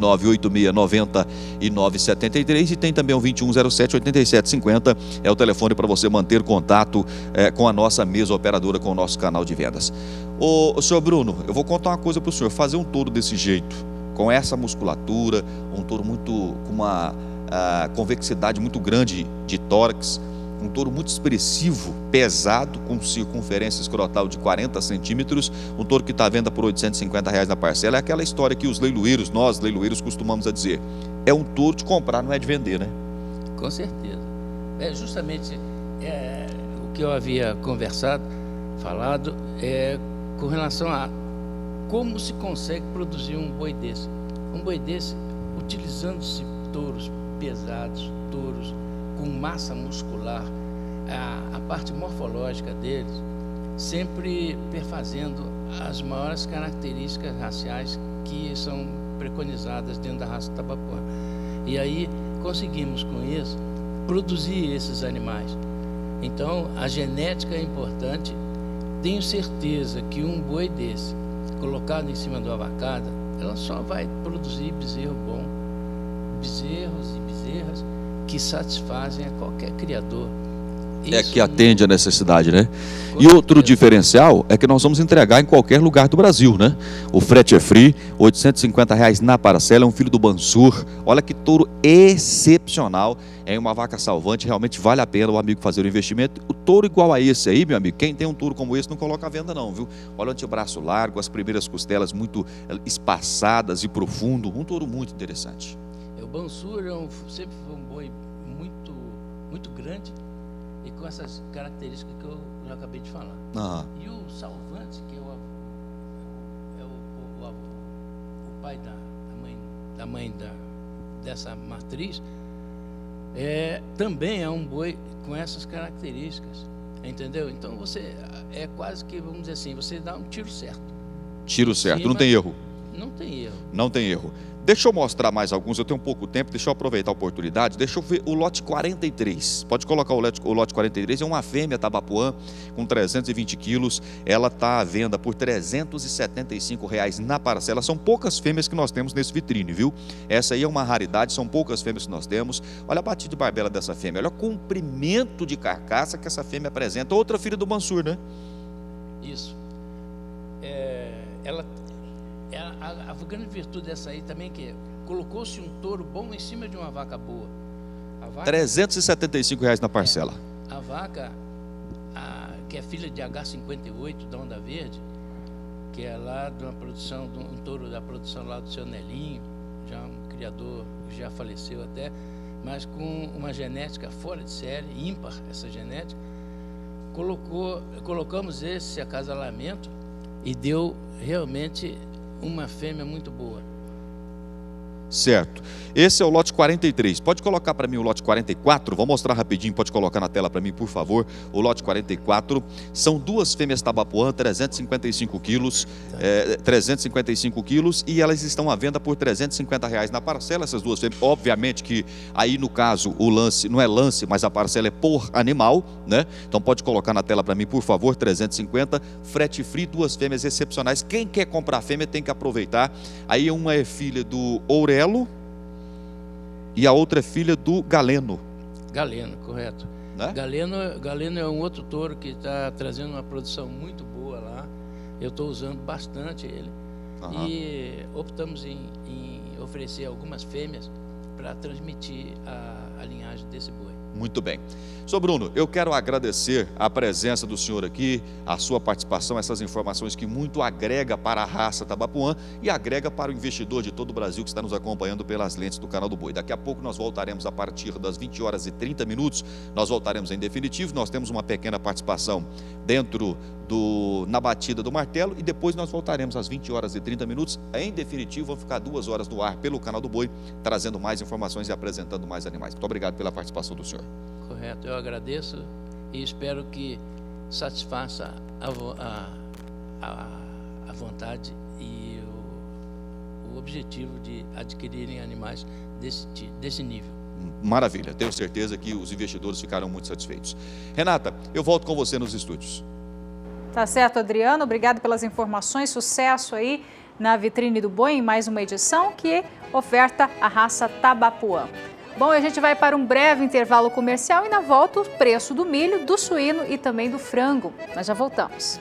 9986 9973 e tem também o 2107 8750, é o telefone para você manter contato com a nossa mesa operadora, com o nosso canal de vendas. O senhor Bruno, eu vou contar uma coisa para o senhor, fazer um touro desse jeito, com essa musculatura, um touro com uma convexidade muito grande de tórax, um touro muito expressivo, pesado, com circunferência escrotal de 40 centímetros, um touro que está à venda por R$ 850 na parcela. É aquela história que nós leiloeiros costumamos a dizer, é um touro de comprar, não é de vender, né? Com certeza. É justamente o que eu havia falado, com relação a como se consegue produzir um boi desse. Um boi desse, utilizando-se touros pesados, touros com massa muscular, a parte morfológica deles, sempre perfazendo as maiores características raciais que são preconizadas dentro da raça Tabapuã. E aí conseguimos com isso produzir esses animais. Então a genética é importante. Tenho certeza que um boi desse, colocado em cima de uma vacada, ela só vai produzir bezerro bom, bezerros e bezerras que satisfazem a qualquer criador. Isso que atende a necessidade, né? E outro diferencial é que nós vamos entregar em qualquer lugar do Brasil, né? O frete é free, R$ 850 na parcela, é um filho do Bansur. Olha que touro excepcional, é uma vaca salvante, realmente vale a pena o amigo fazer o investimento. O touro igual a esse aí, meu amigo, quem tem um touro como esse não coloca à venda não, viu? Olha o antebraço largo, as primeiras costelas muito espaçadas e profundo, um touro muito interessante. O Bansur sempre foi um boi muito grande e com essas características que eu já acabei de falar. E o Salvante, que é o pai da mãe dessa matriz, também é um boi com essas características, entendeu? Então é quase que, vamos dizer assim, você dá um tiro certo. Tiro certo, não tem erro. Não tem erro. Não tem erro. Deixa eu mostrar mais alguns, eu tenho pouco tempo, deixa eu aproveitar a oportunidade, deixa eu ver o lote 43. Pode colocar o lote 43, é uma fêmea Tabapuã com 320 quilos, ela está à venda por R$ 375 na parcela. São poucas fêmeas que nós temos nesse vitrine, viu? Essa aí é uma raridade, são poucas fêmeas que nós temos. Olha a batida de barbela dessa fêmea, olha o comprimento de carcaça que essa fêmea apresenta. Outra filha do Bansur, né? Isso. A grande virtude dessa aí também que colocou-se um touro bom em cima de uma vaca boa. R$375 na parcela. A vaca, que é filha de H58 da Onda Verde, que é lá de uma produção, de um touro da produção lá do seu Nelinho, já um criador que já faleceu até, mas com uma genética fora de série, ímpar essa genética. Colocamos esse acasalamento e deu realmente uma fêmea muito boa. Certo. Esse é o lote 43. Pode colocar para mim o lote 44? Vou mostrar rapidinho, pode colocar na tela para mim, por favor. O lote 44. São duas fêmeas tabapuã, 355 quilos, 355 quilos, e elas estão à venda por R$350 na parcela, essas duas fêmeas. Obviamente que aí no caso o lance, não é lance, mas a parcela é por animal, né? Então pode colocar na tela para mim, por favor, 350, frete free, duas fêmeas excepcionais. Quem quer comprar fêmea tem que aproveitar. Aí uma é filha do Ourelo e a outra é filha do Galeno. Galeno, correto. Né? Galeno é um outro touro que está trazendo uma produção muito boa lá. Eu estou usando bastante ele. E optamos em oferecer algumas fêmeas para transmitir a linhagem desse boi. Muito bem. Sr. Bruno, eu quero agradecer a presença do senhor aqui, a sua participação, essas informações que muito agrega para a raça tabapuã e agrega para o investidor de todo o Brasil que está nos acompanhando pelas lentes do Canal do Boi. Daqui a pouco nós voltaremos a partir das 20h30, nós voltaremos em definitivo, nós temos uma pequena participação dentro na batida do martelo e depois nós voltaremos às 20h30, em definitivo, vão ficar 2 horas do ar pelo Canal do Boi, trazendo mais informações e apresentando mais animais. Muito obrigado pela participação do senhor. Correto, eu agradeço e espero que satisfaça a vontade e o objetivo de adquirirem animais desse nível. Maravilha, tenho certeza que os investidores ficarão muito satisfeitos. Renata, eu volto com você nos estúdios. Tá certo, Adriano, obrigado pelas informações, sucesso aí na vitrine do boi em mais uma edição que oferta a raça tabapuã. Bom, a gente vai para um breve intervalo comercial e na volta o preço do milho, do suíno e também do frango. Nós já voltamos.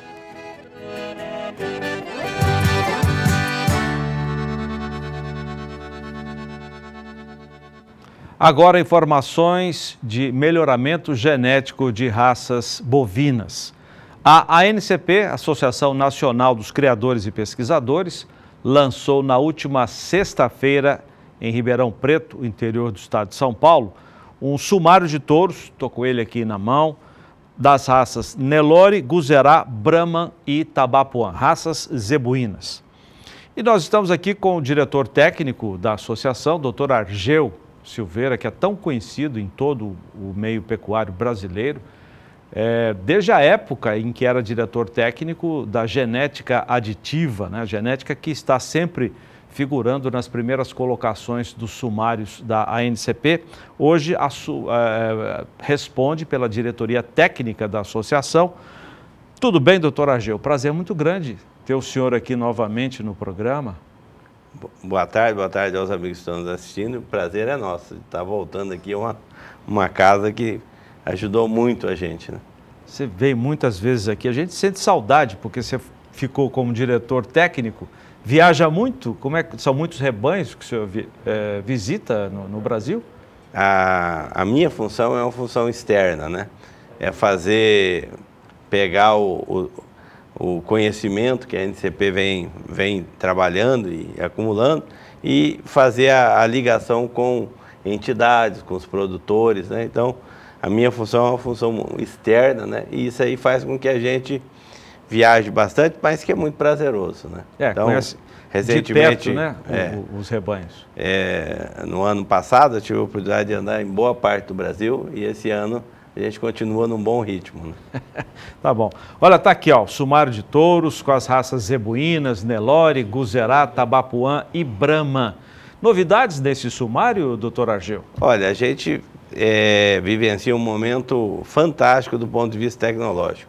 Agora informações de melhoramento genético de raças bovinas. A ANCP, Associação Nacional dos Criadores e Pesquisadores, lançou na última sexta-feira em Ribeirão Preto, interior do estado de São Paulo, um sumário de touros, estou com ele aqui na mão, das raças Nelore, Guzerá, Brahman e Tabapuã, raças zebuínas. E nós estamos aqui com o diretor técnico da associação, Dr. Argeu Silveira, que é tão conhecido em todo o meio pecuário brasileiro, desde a época em que era diretor técnico da genética aditiva, né? Genética que está sempre figurando nas primeiras colocações dos sumários da ANCP. Hoje responde pela diretoria técnica da associação. Tudo bem, doutor Argeu? Prazer muito grande ter o senhor aqui novamente no programa. Boa tarde aos amigos que estão nos assistindo. O prazer é nosso de estar voltando aqui a uma casa que ajudou muito a gente, né? Você veio muitas vezes aqui, a gente sente saudade porque você ficou como diretor técnico, viaja muito, são muitos rebanhos que o senhor visita no Brasil? A minha função é uma função externa, né? É pegar o conhecimento que a ANCP vem trabalhando e acumulando e fazer a ligação com entidades, com os produtores, né? Então, a minha função é uma função externa, né? E isso aí faz com que a gente viaje bastante, mas que é muito prazeroso, né? Então, recentemente, de perto, né? Os rebanhos. No ano passado, eu tive a oportunidade de andar em boa parte do Brasil e esse ano a gente continua num bom ritmo, né? Tá bom. Olha, tá aqui, ó, sumário de touros com as raças zebuínas, Nelore, Guzerá, Tabapuã e Brahman. Novidades nesse sumário, doutor Argeu? Olha, a gente vivencia um momento fantástico do ponto de vista tecnológico.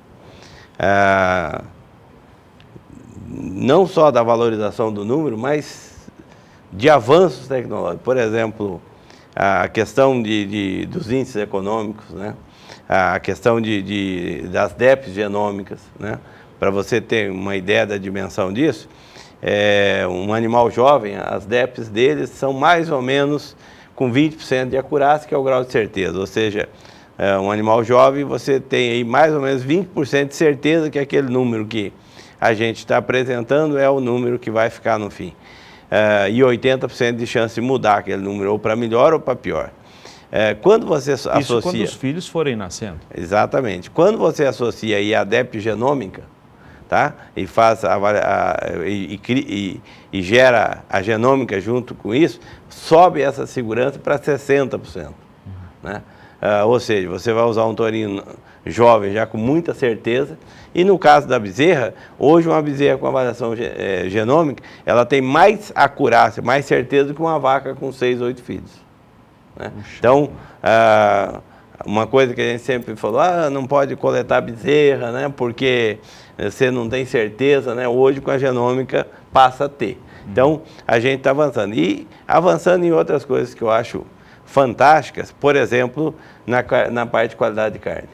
Não só da valorização do número, mas de avanços tecnológicos. Por exemplo, a questão dos índices econômicos, né? A questão das DEPs genômicas, né? Para você ter uma ideia da dimensão disso, um animal jovem, as DEPs deles são mais ou menos com 20% de acurácia, que é o grau de certeza. Ou seja, um animal jovem, você tem aí mais ou menos 20% de certeza que aquele número que a gente está apresentando é o número que vai ficar no fim. E 80% de chance de mudar aquele número, ou para melhor ou para pior. Quando você associa... Isso quando os filhos forem nascendo. Exatamente. Quando você associa aí a DEP genômica, tá? E faz e gera a genômica junto com isso, sobe essa segurança para 60%. Né? Ou seja, você vai usar um tourinho jovem já com muita certeza. E no caso da bezerra, hoje uma bezerra com avaliação genômica, ela tem mais acurácia, mais certeza do que uma vaca com 6, 8 filhos. Né? Então, uma coisa que a gente sempre falou, não pode coletar bezerra, né? Porque você não tem certeza, né? Hoje com a genômica passa a ter. Então, a gente está avançando. E avançando em outras coisas que eu acho fantásticas, por exemplo, na parte de qualidade de carne.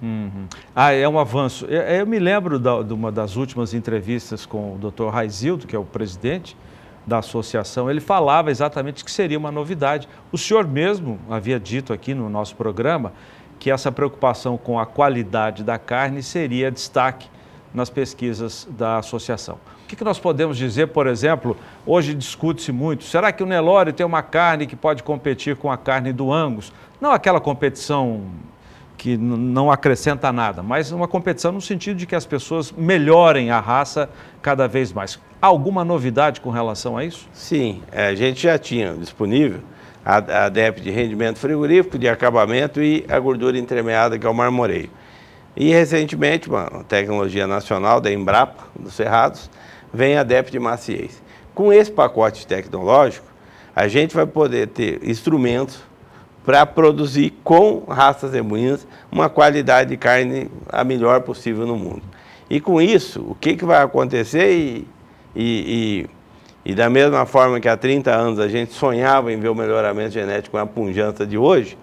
É um avanço. Eu me lembro de uma das últimas entrevistas com o Dr. Raizildo, que é o presidente da associação. Ele falava exatamente que seria uma novidade. O senhor mesmo havia dito aqui no nosso programa que essa preocupação com a qualidade da carne seria destaque nas pesquisas da associação. O que nós podemos dizer, por exemplo, hoje discute-se muito, será que o Nelore tem uma carne que pode competir com a carne do Angus? Não aquela competição que não acrescenta nada, mas uma competição no sentido de que as pessoas melhorem a raça cada vez mais. Alguma novidade com relação a isso? Sim, a gente já tinha disponível a DEP de rendimento frigorífico, de acabamento e a gordura entremeada, que é o marmoreio. E recentemente, uma tecnologia nacional da Embrapa, dos Cerrados, vem a DEP de maciez. Com esse pacote tecnológico, a gente vai poder ter instrumentos para produzir com raças zebuínas uma qualidade de carne a melhor possível no mundo. E com isso, o que vai acontecer? E da mesma forma que há 30 anos a gente sonhava em ver o melhoramento genético com a pujança de hoje,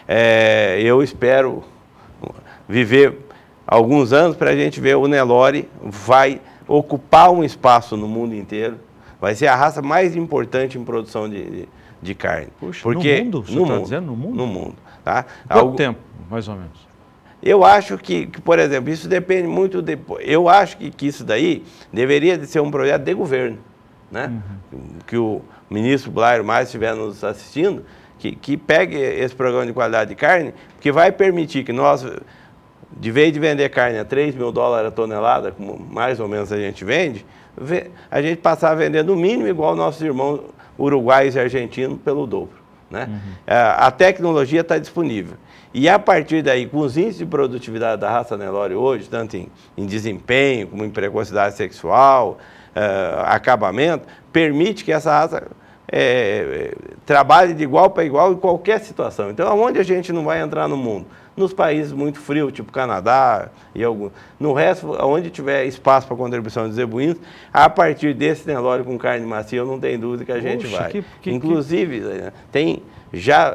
eu espero viver alguns anos para a gente ver o Nelore vai ocupar um espaço no mundo inteiro, vai ser a raça mais importante em produção de carne. Puxa, porque no mundo? Você está dizendo no mundo? No mundo. Tá? Quanto tempo, mais ou menos? Eu acho que, por exemplo, isso depende muito... Eu acho que isso daí deveria de ser um projeto de governo, né? Que o ministro Blairo mais estiver nos assistindo, que pegue esse programa de qualidade de carne, que vai permitir que nós, de vez de vender carne a $3 mil a tonelada, como mais ou menos a gente vende, a gente passar a vender no mínimo igual nossos irmãos uruguaios e argentinos pelo dobro, né? A tecnologia está disponível. E a partir daí, com os índices de produtividade da raça Nelore hoje, tanto em desempenho, como em precocidade sexual, acabamento, permite que essa raça trabalhe de igual para igual em qualquer situação. Então, aonde a gente não vai entrar no mundo? Nos países muito frios, tipo Canadá e alguns. No resto, onde tiver espaço para contribuição de zebuínos, a partir desse Nelore com carne macia, eu não tenho dúvida que a gente vai. Inclusive, tem já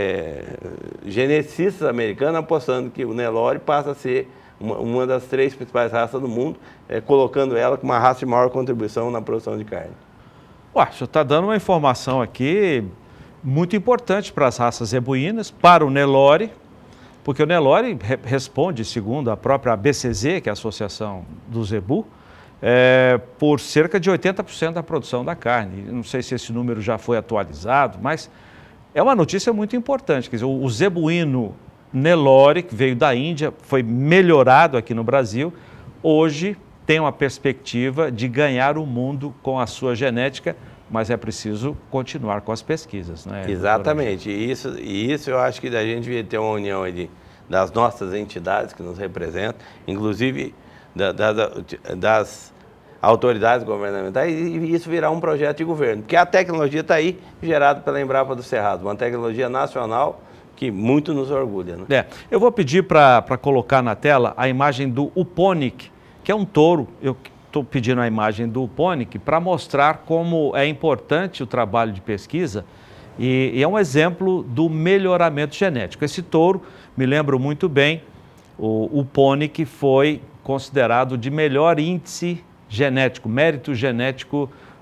geneticistas americanos apostando que o Nelore passa a ser uma das 3 principais raças do mundo, colocando ela como uma raça de maior contribuição na produção de carne. O senhor está dando uma informação aqui muito importante para as raças zebuínas, para o Nelore, porque o Nelore responde, segundo a própria ABCZ, que é a Associação do Zebu, por cerca de 80% da produção da carne. Não sei se esse número já foi atualizado, mas é uma notícia muito importante. Quer dizer, o zebuíno Nelore, que veio da Índia, foi melhorado aqui no Brasil, hoje tem uma perspectiva de ganhar o mundo com a sua genética, mas é preciso continuar com as pesquisas, né? Exatamente, e isso eu acho que a gente devia ter uma união aí das nossas entidades que nos representam, inclusive das autoridades governamentais, e isso virar um projeto de governo, porque a tecnologia está aí, gerada pela Embrapa do Cerrado, uma tecnologia nacional que muito nos orgulha, né? Eu vou pedir para colocar na tela a imagem do Uponic, que é um touro. Eu estou pedindo a imagem do Uponic para mostrar como é importante o trabalho de pesquisa e é um exemplo do melhoramento genético. Esse touro, me lembro muito bem, o Uponic foi considerado de melhor índice genético, mérito genético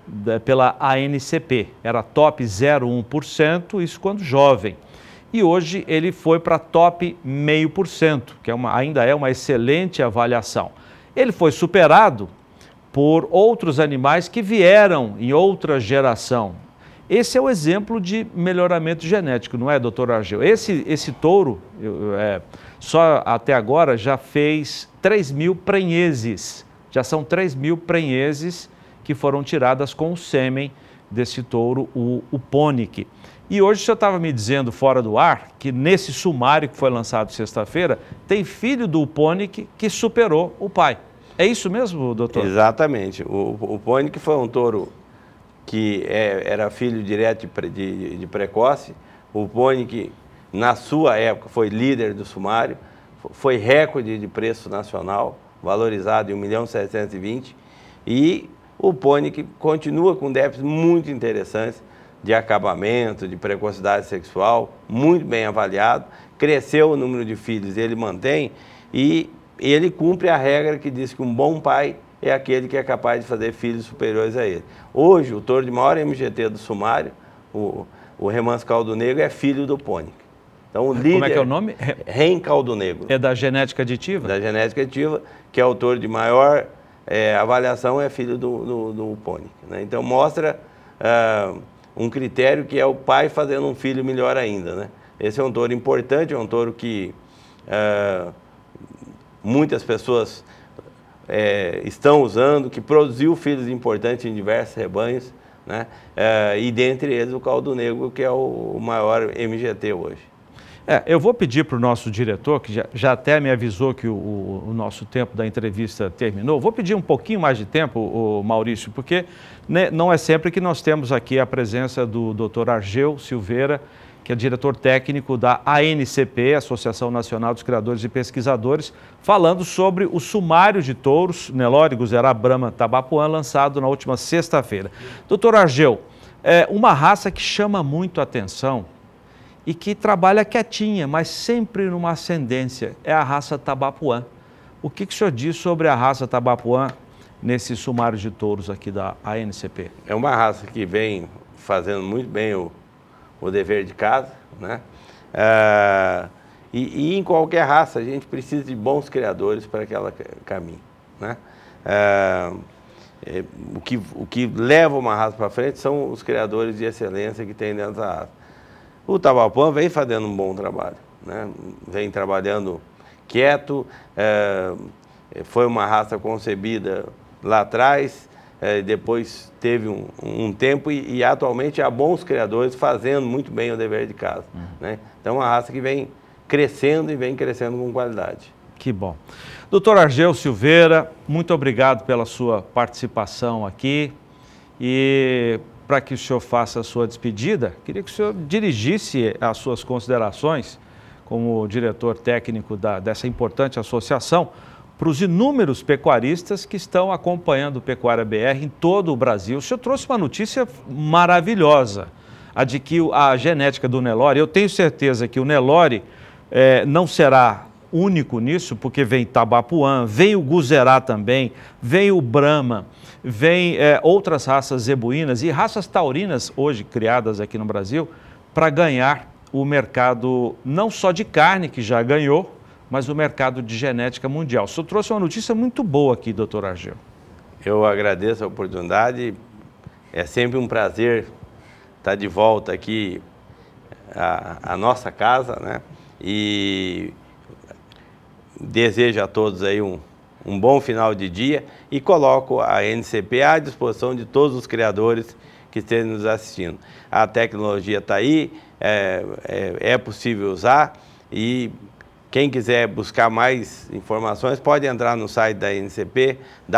pela ANCP. Era top 0,1%, isso quando jovem. E hoje ele foi para top 0,5%, que ainda é uma excelente avaliação. Ele foi superado por outros animais que vieram em outra geração. Esse é o exemplo de melhoramento genético, não é, doutor Argel? Esse touro, só até agora, já fez 3.000 prenheses. Já são 3.000 prenheses que foram tiradas com o sêmen desse touro, o Pônic. E hoje o senhor estava me dizendo fora do ar que nesse sumário que foi lançado sexta-feira, tem filho do Pônic que superou o pai. É isso mesmo, doutor? Exatamente. O Pônic foi um touro que era filho direto de precoce. O Pônic, na sua época, foi líder do sumário, foi recorde de preço nacional, valorizado em 1.720.000, e o Pônic continua com déficits muito interessantes de acabamento, de precocidade sexual, muito bem avaliado, cresceu o número de filhos, ele mantém, e ele cumpre a regra que diz que um bom pai é aquele que é capaz de fazer filhos superiores a ele. Hoje, o touro de maior MGT do sumário, o Remanso Caldo Negro, é filho do Pônic. Então, o líder, como é que é o nome? Ren Caldo Negro. É da genética aditiva? Da genética aditiva, que é o touro de maior avaliação, é filho do Pônic, né? Então, mostra um critério que é o pai fazendo um filho melhor ainda, né? Esse é um touro importante, é um touro que muitas pessoas estão usando, que produziu filhos importantes em diversos rebanhos, né? E dentre eles o Caldo Negro, que é o maior MGT hoje. Eu vou pedir para o nosso diretor, que já até me avisou que o nosso tempo da entrevista terminou, vou pedir um pouquinho mais de tempo, Maurício, porque não é sempre que nós temos aqui a presença do Dr. Argel Silveira, que é diretor técnico da ANCP, Associação Nacional dos Criadores e Pesquisadores, falando sobre o sumário de touros Nelore, Guzerá, Brahma, Tabapuã, lançado na última sexta-feira. Dr. Argel, uma raça que chama muito a atenção e que trabalha quietinha, mas sempre numa ascendência, é a raça Tabapuã. O que o senhor diz sobre a raça Tabapuã nesse sumário de touros aqui da ANCP? É uma raça que vem fazendo muito bem o dever de casa, né? E em qualquer raça a gente precisa de bons criadores para que ela caminhe, né? O que leva uma raça para frente são os criadores de excelência que tem dentro da raça. O Tabapuã vem fazendo um bom trabalho, né? Vem trabalhando quieto, foi uma raça concebida lá atrás, depois teve um tempo e atualmente há bons criadores fazendo muito bem o dever de casa, né? Então é uma raça que vem crescendo e vem crescendo com qualidade. Que bom. Doutor Argel Silveira, muito obrigado pela sua participação aqui e para que o senhor faça a sua despedida, queria que o senhor dirigisse as suas considerações como diretor técnico dessa importante associação para os inúmeros pecuaristas que estão acompanhando o Pecuária BR em todo o Brasil. O senhor trouxe uma notícia maravilhosa, a de que a genética do Nelore, eu tenho certeza que o Nelore não será único nisso, porque vem Tabapuã, vem o Guzerá também, vem o Brahma, vem outras raças zebuínas e raças taurinas hoje criadas aqui no Brasil para ganhar o mercado não só de carne, que já ganhou, mas o mercado de genética mundial. O senhor trouxe uma notícia muito boa aqui, doutor Argel. Eu agradeço a oportunidade, é sempre um prazer estar de volta aqui à nossa casa, né? E desejo a todos aí um bom final de dia e coloco a ANCP à disposição de todos os criadores que estejam nos assistindo. A tecnologia está aí, é possível usar e quem quiser buscar mais informações pode entrar no site da ANCP,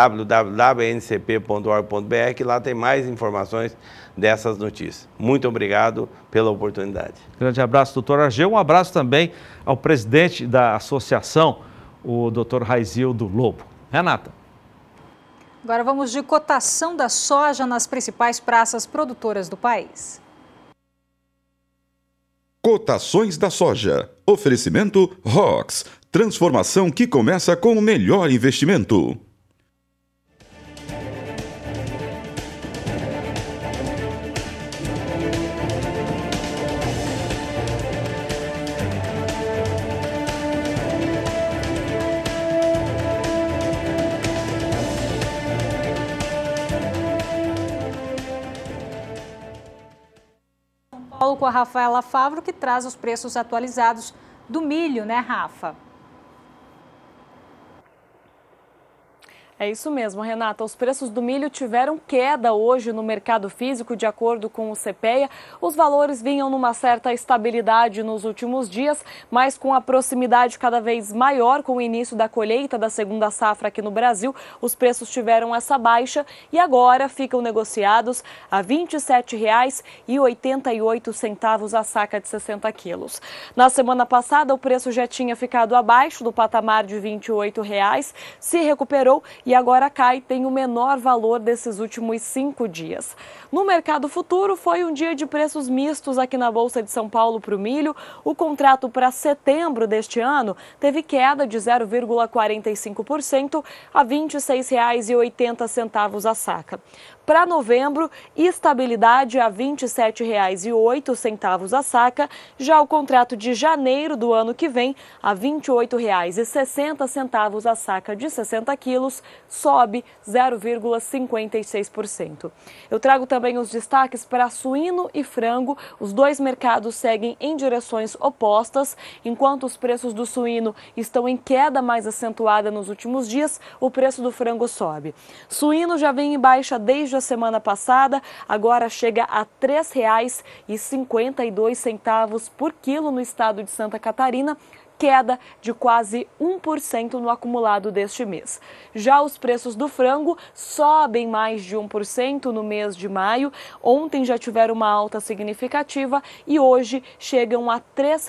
www.ancp.org.br, que lá tem mais informações dessas notícias. Muito obrigado pela oportunidade. Grande abraço, doutor Argel. Um abraço também ao presidente da associação, o doutor Raizildo Lobo. Renata. Agora vamos de cotação da soja nas principais praças produtoras do país. Cotações da soja. Oferecimento ROX. Transformação que começa com o melhor investimento. com a Rafaela Favro, que traz os preços atualizados do milho, né, Rafa? É isso mesmo, Renata. Os preços do milho tiveram queda hoje no mercado físico, de acordo com o CPEA. Os valores vinham numa certa estabilidade nos últimos dias, mas com a proximidade cada vez maior com o início da colheita da segunda safra aqui no Brasil, os preços tiveram essa baixa e agora ficam negociados a R$ 27,88 a saca de 60 quilos. Na semana passada, o preço já tinha ficado abaixo do patamar de R$ 28, se recuperou e agora cai, tem o menor valor desses últimos 5 dias. No mercado futuro, foi um dia de preços mistos aqui na Bolsa de São Paulo para o milho. O contrato para setembro deste ano teve queda de 0,45% a R$ 26,80 a saca. Para novembro, estabilidade a R$ 27,08 a saca. Já o contrato de janeiro do ano que vem, a R$ 28,60 a saca de 60 quilos, sobe 0,56%. Eu trago também os destaques para suíno e frango. Os dois mercados seguem em direções opostas. Enquanto os preços do suíno estão em queda mais acentuada nos últimos dias, o preço do frango sobe. Suíno já vem em baixa desde a semana passada, agora chega a R$ 3,52 por quilo no estado de Santa Catarina, queda de quase 1% no acumulado deste mês. Já os preços do frango sobem mais de 1% no mês de maio. Ontem já tiveram uma alta significativa e hoje chegam a R$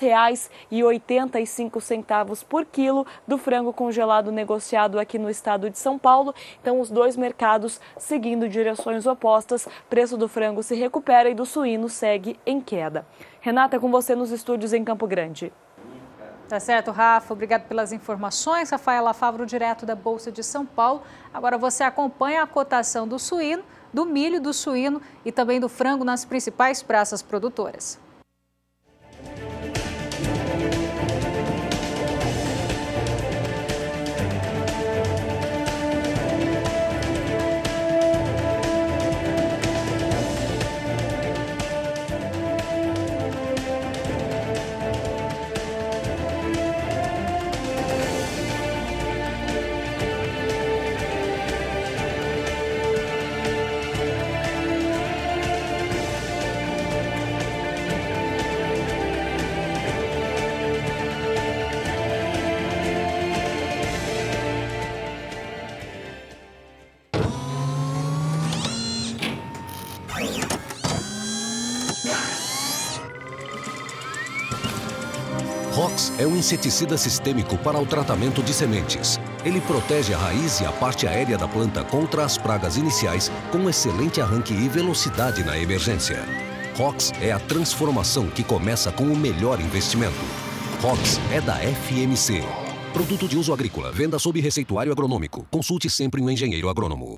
3,85 por quilo do frango congelado negociado aqui no estado de São Paulo. Então, os dois mercados seguindo direções opostas. Preço do frango se recupera e do suíno segue em queda. Renata, é com você nos estúdios em Campo Grande. Tá certo, Rafa. Obrigado pelas informações. Rafaela Favro, direto da Bolsa de São Paulo. Agora você acompanha a cotação do suíno, do milho, do suíno e também do frango nas principais praças produtoras. Rox é um inseticida sistêmico para o tratamento de sementes. Ele protege a raiz e a parte aérea da planta contra as pragas iniciais, com excelente arranque e velocidade na emergência. Rox é a transformação que começa com o melhor investimento. Rox é da FMC. Produto de uso agrícola, venda sob receituário agronômico. Consulte sempre um engenheiro agrônomo.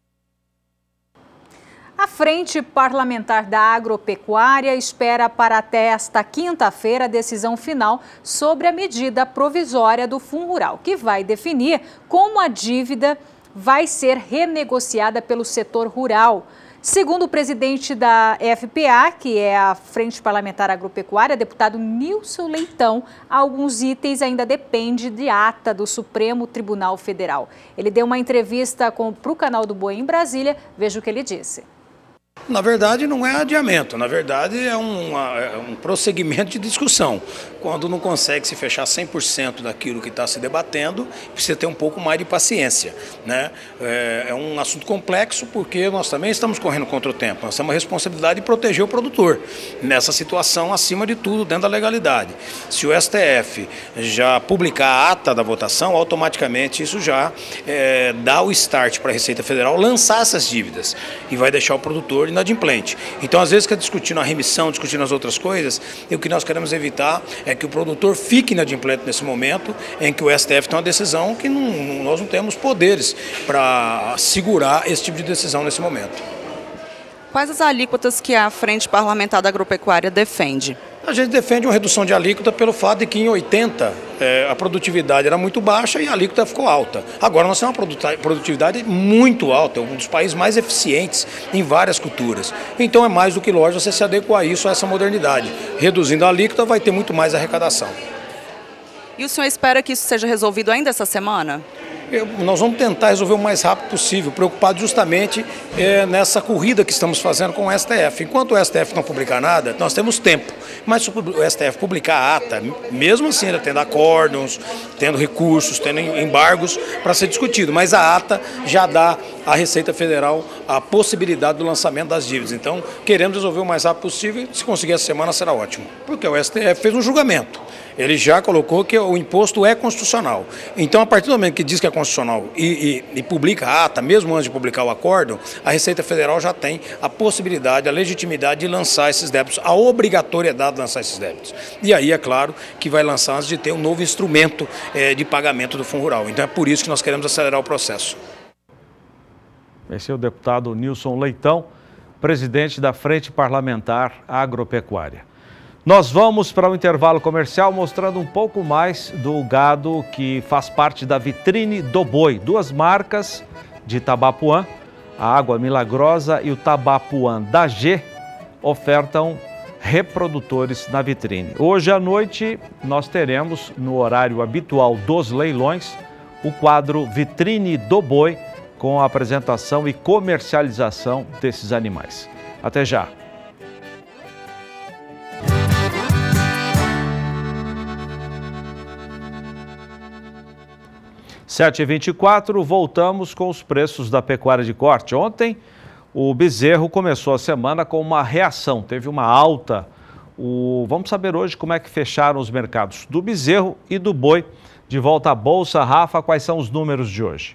A Frente Parlamentar da Agropecuária espera para até esta quinta-feira a decisão final sobre a medida provisória do Fundo Rural, que vai definir como a dívida vai ser renegociada pelo setor rural. Segundo o presidente da FPA, que é a Frente Parlamentar Agropecuária, deputado Nilson Leitão, alguns itens ainda dependem de ata do Supremo Tribunal Federal. Ele deu uma entrevista para o Canal do Boi em Brasília. Veja o que ele disse. Na verdade, não é adiamento, na verdade é um prosseguimento de discussão. Quando não consegue se fechar 100% daquilo que está se debatendo, precisa ter um pouco mais de paciência, né? É um assunto complexo porque nós também estamos correndo contra o tempo. Nós temos a responsabilidade de proteger o produtor nessa situação, acima de tudo, dentro da legalidade. Se o STF já publicar a ata da votação, automaticamente isso já dá o start para a Receita Federal lançar essas dívidas e vai deixar o produtor inadimplente. Então, às vezes, que discutindo a remissão, discutindo as outras coisas, e o que nós queremos evitar é que o produtor fique inadimplente nesse momento em que o STF tem uma decisão que nós não temos poderes para segurar esse tipo de decisão nesse momento. Quais as alíquotas que a Frente Parlamentar da Agropecuária defende? A gente defende uma redução de alíquota pelo fato de que em 80 a produtividade era muito baixa e a alíquota ficou alta. Agora nós temos uma produtividade muito alta, é um dos países mais eficientes em várias culturas. Então é mais do que lógico você se adequar a isso, a essa modernidade. Reduzindo a alíquota vai ter muito mais arrecadação. E o senhor espera que isso seja resolvido ainda essa semana? Nós vamos tentar resolver o mais rápido possível, preocupado justamente nessa corrida que estamos fazendo com o STF. Enquanto o STF não publicar nada, nós temos tempo. Mas se o STF publicar a ata, mesmo assim, ainda tendo acórdãos, tendo recursos, tendo embargos para ser discutido. Mas a ata já dá à Receita Federal a possibilidade do lançamento das dívidas. Então, queremos resolver o mais rápido possível e se conseguir essa semana será ótimo. Porque o STF fez um julgamento. Ele já colocou que o imposto é constitucional. Então, a partir do momento que diz que é constitucional e publica a ata, mesmo antes de publicar o acórdão, a Receita Federal já tem a possibilidade, a legitimidade de lançar esses débitos, a obrigatoriedade de lançar esses débitos. E aí, é claro, que vai lançar antes de ter um novo instrumento de pagamento do Fundo Rural. Então, é por isso que nós queremos acelerar o processo. Esse é o deputado Nilson Leitão, presidente da Frente Parlamentar Agropecuária. Nós vamos para o intervalo comercial mostrando um pouco mais do gado que faz parte da vitrine do boi. Duas marcas de Tabapuã, a Água Milagrosa e o Tabapuã da G, ofertam reprodutores na vitrine. Hoje à noite nós teremos, no horário habitual dos leilões, o quadro Vitrine do Boi, com a apresentação e comercialização desses animais. Até já! 7h24, voltamos com os preços da pecuária de corte. Ontem, o bezerro começou a semana com uma reação, teve uma alta. Vamos saber hoje como é que fecharam os mercados do bezerro e do boi. De volta à Bolsa, Rafa, quais são os números de hoje?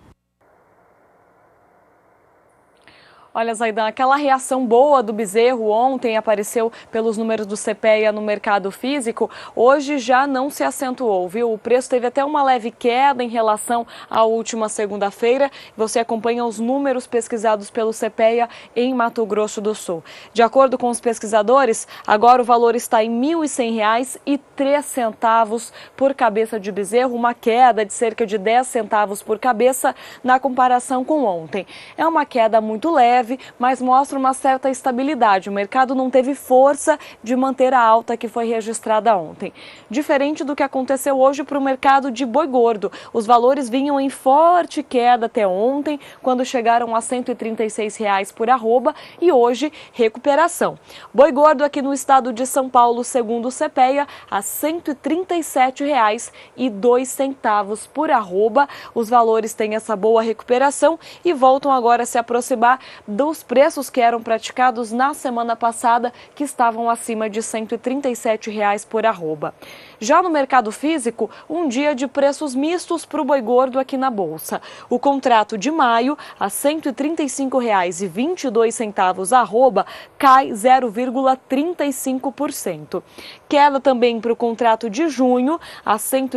Olha, Zaidan, aquela reação boa do bezerro ontem apareceu pelos números do CPEA no mercado físico, hoje já não se acentuou, viu? O preço teve até uma leve queda em relação à última segunda-feira. Você acompanha os números pesquisados pelo CPEA em Mato Grosso do Sul. De acordo com os pesquisadores, agora o valor está em R$ 1.100,03 por cabeça de bezerro, uma queda de cerca de 10 centavos por cabeça na comparação com ontem. É uma queda muito leve, mas mostra uma certa estabilidade. O mercado não teve força de manter a alta que foi registrada ontem. Diferente do que aconteceu hoje para o mercado de boi gordo. Os valores vinham em forte queda até ontem, quando chegaram a R$ 136,00 por arroba, e hoje recuperação. Boi gordo aqui no estado de São Paulo, segundo o CPEA, a R$ 137,02 por arroba. Os valores têm essa boa recuperação e voltam agora a se aproximar dos preços que eram praticados na semana passada, que estavam acima de R$ 137,00 por arroba. Já no mercado físico, um dia de preços mistos para o boi gordo aqui na Bolsa. O contrato de maio, a R$ 135,22 arroba, cai 0,35%. Queda também para o contrato de junho, a R$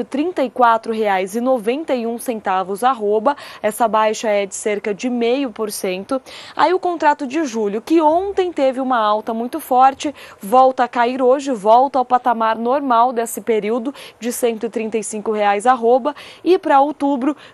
134,91 arroba, essa baixa é de cerca de 0,5%. Aí o contrato de julho, que ontem teve uma alta muito forte, volta a cair hoje, volta ao patamar normal desse período de R$ 135,00 arroba, e para outubro R$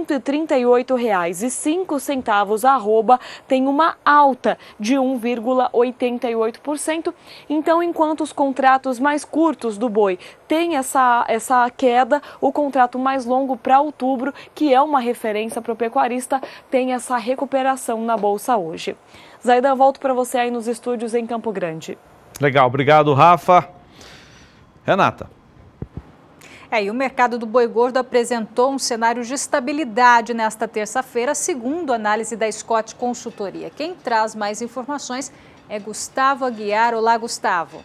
138,05 arroba, tem uma alta de 1,88%. Então, enquanto os contratos mais curtos do boi têm essa queda, o contrato mais longo para outubro, que é uma referência para o pecuarista, tem essa recuperação na Bolsa hoje. Zaidan, volto para você aí nos estúdios em Campo Grande. Legal, obrigado, Rafa. Renata. E o mercado do boi gordo apresentou um cenário de estabilidade nesta terça-feira, segundo a análise da Scott Consultoria. Quem traz mais informações é Gustavo Aguiar. Olá, Gustavo.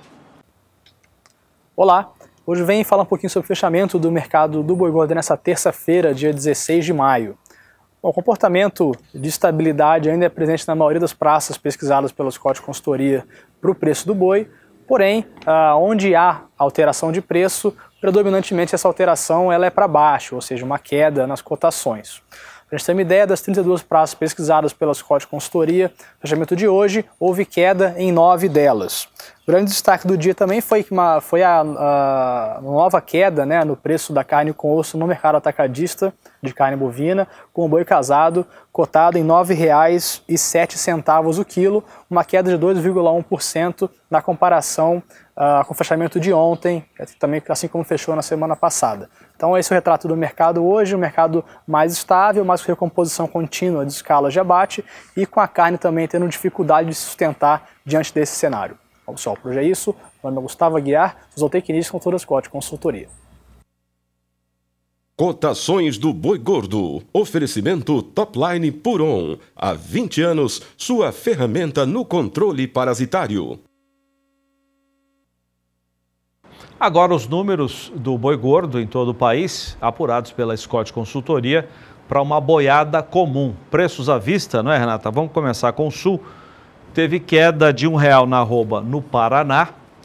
Olá, hoje vem falar um pouquinho sobre o fechamento do mercado do boi gordo nessa terça-feira, dia 16 de maio. O comportamento de estabilidade ainda é presente na maioria das praças pesquisadas pela Scott Consultoria para o preço do boi, porém, onde há alteração de preço, predominantemente essa alteração ela é para baixo, ou seja, uma queda nas cotações. Para a gente ter uma ideia, das 32 praças pesquisadas pela Scott Consultoria, no fechamento de hoje, houve queda em 9 delas. grande destaque do dia também foi a nova queda, né, no preço da carne com osso no mercado atacadista de carne bovina, com o boi casado cotado em R$ 9,07 o quilo, uma queda de 2,1% na comparação com o fechamento de ontem, também assim como fechou na semana passada. Então esse é o retrato do mercado hoje, um mercado mais estável, mas com recomposição contínua de escalas de abate e com a carne também tendo dificuldade de se sustentar diante desse cenário. Bom, pessoal, por hoje é isso. Meu nome é Gustavo Aguiar, zootecnista com Torascote Consultoria. Cotações do boi gordo. Oferecimento Topline Puron. Há 20 anos, sua ferramenta no controle parasitário. Agora os números do boi gordo em todo o país, apurados pela Scott Consultoria, para uma boiada comum. Preços à vista, não é, Renata? Vamos começar com o Sul. Teve queda de R$1 na arroba no Paraná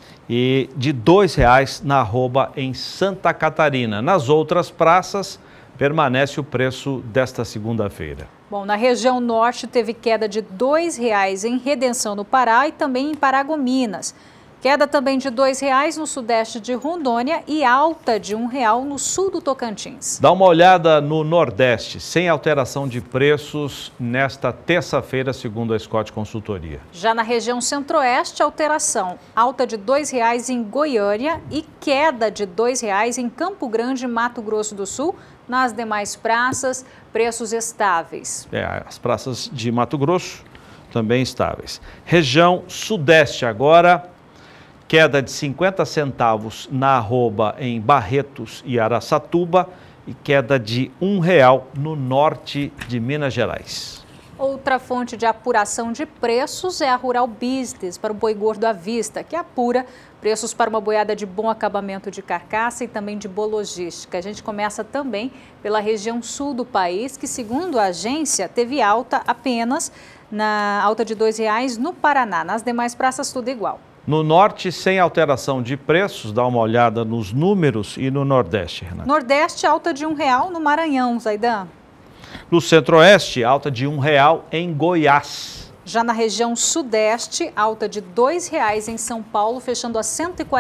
e de R$2 na arroba em Santa Catarina. Nas outras praças, permanece o preço desta segunda-feira. Bom, na região norte teve queda de R$2 em Redenção no Pará e também em Paragominas. Queda também de R$2 no sudeste de Rondônia e alta de R$1 no sul do Tocantins. Dá uma olhada no Nordeste, sem alteração de preços nesta terça-feira, segundo a Scott Consultoria. Já na região centro-oeste, alteração. Alta de R$2 em Goiânia e queda de R$2 em Campo Grande, Mato Grosso do Sul. Nas demais praças, preços estáveis. As praças de Mato Grosso também estáveis. Região sudeste agora... Queda de 50 centavos na arroba em Barretos e Araçatuba e queda de R$1 no norte de Minas Gerais. Outra fonte de apuração de preços é a Rural Business para o boi gordo à vista, que apura preços para uma boiada de bom acabamento de carcaça e também de boa logística. A gente começa também pela região sul do país, que segundo a agência teve alta apenas na alta de R$2 no Paraná. Nas demais praças tudo igual. No norte, sem alteração de preços, dá uma olhada nos números e no nordeste, Renata. Nordeste, alta de R$1 no Maranhão, Zaidan. No centro-oeste, alta de R$1 em Goiás. Já na região sudeste, alta de R$2 em São Paulo, fechando a R$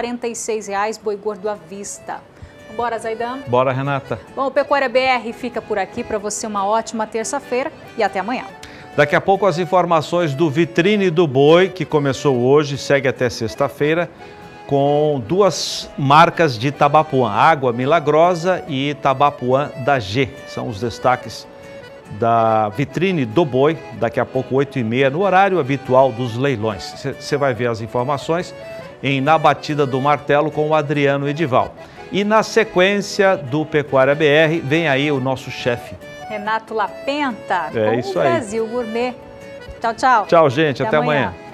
146 boi gordo à vista. Bora, Zaidan? Bora, Renata. Bom, o Pecuária BR fica por aqui. Para você uma ótima terça-feira e até amanhã. Daqui a pouco as informações do Vitrine do Boi, que começou hoje, segue até sexta-feira, com duas marcas de Tabapuã, Água Milagrosa e Tabapuã da G. São os destaques da Vitrine do Boi, daqui a pouco 8h30, no horário habitual dos leilões. Você vai ver as informações em Na Batida do Martelo com o Adriano Edival. E na sequência do Pecuária BR, vem aí o nosso chefe, Renato Lapenta, com o Brasil Gourmet. Tchau, tchau. Tchau, gente. Até amanhã.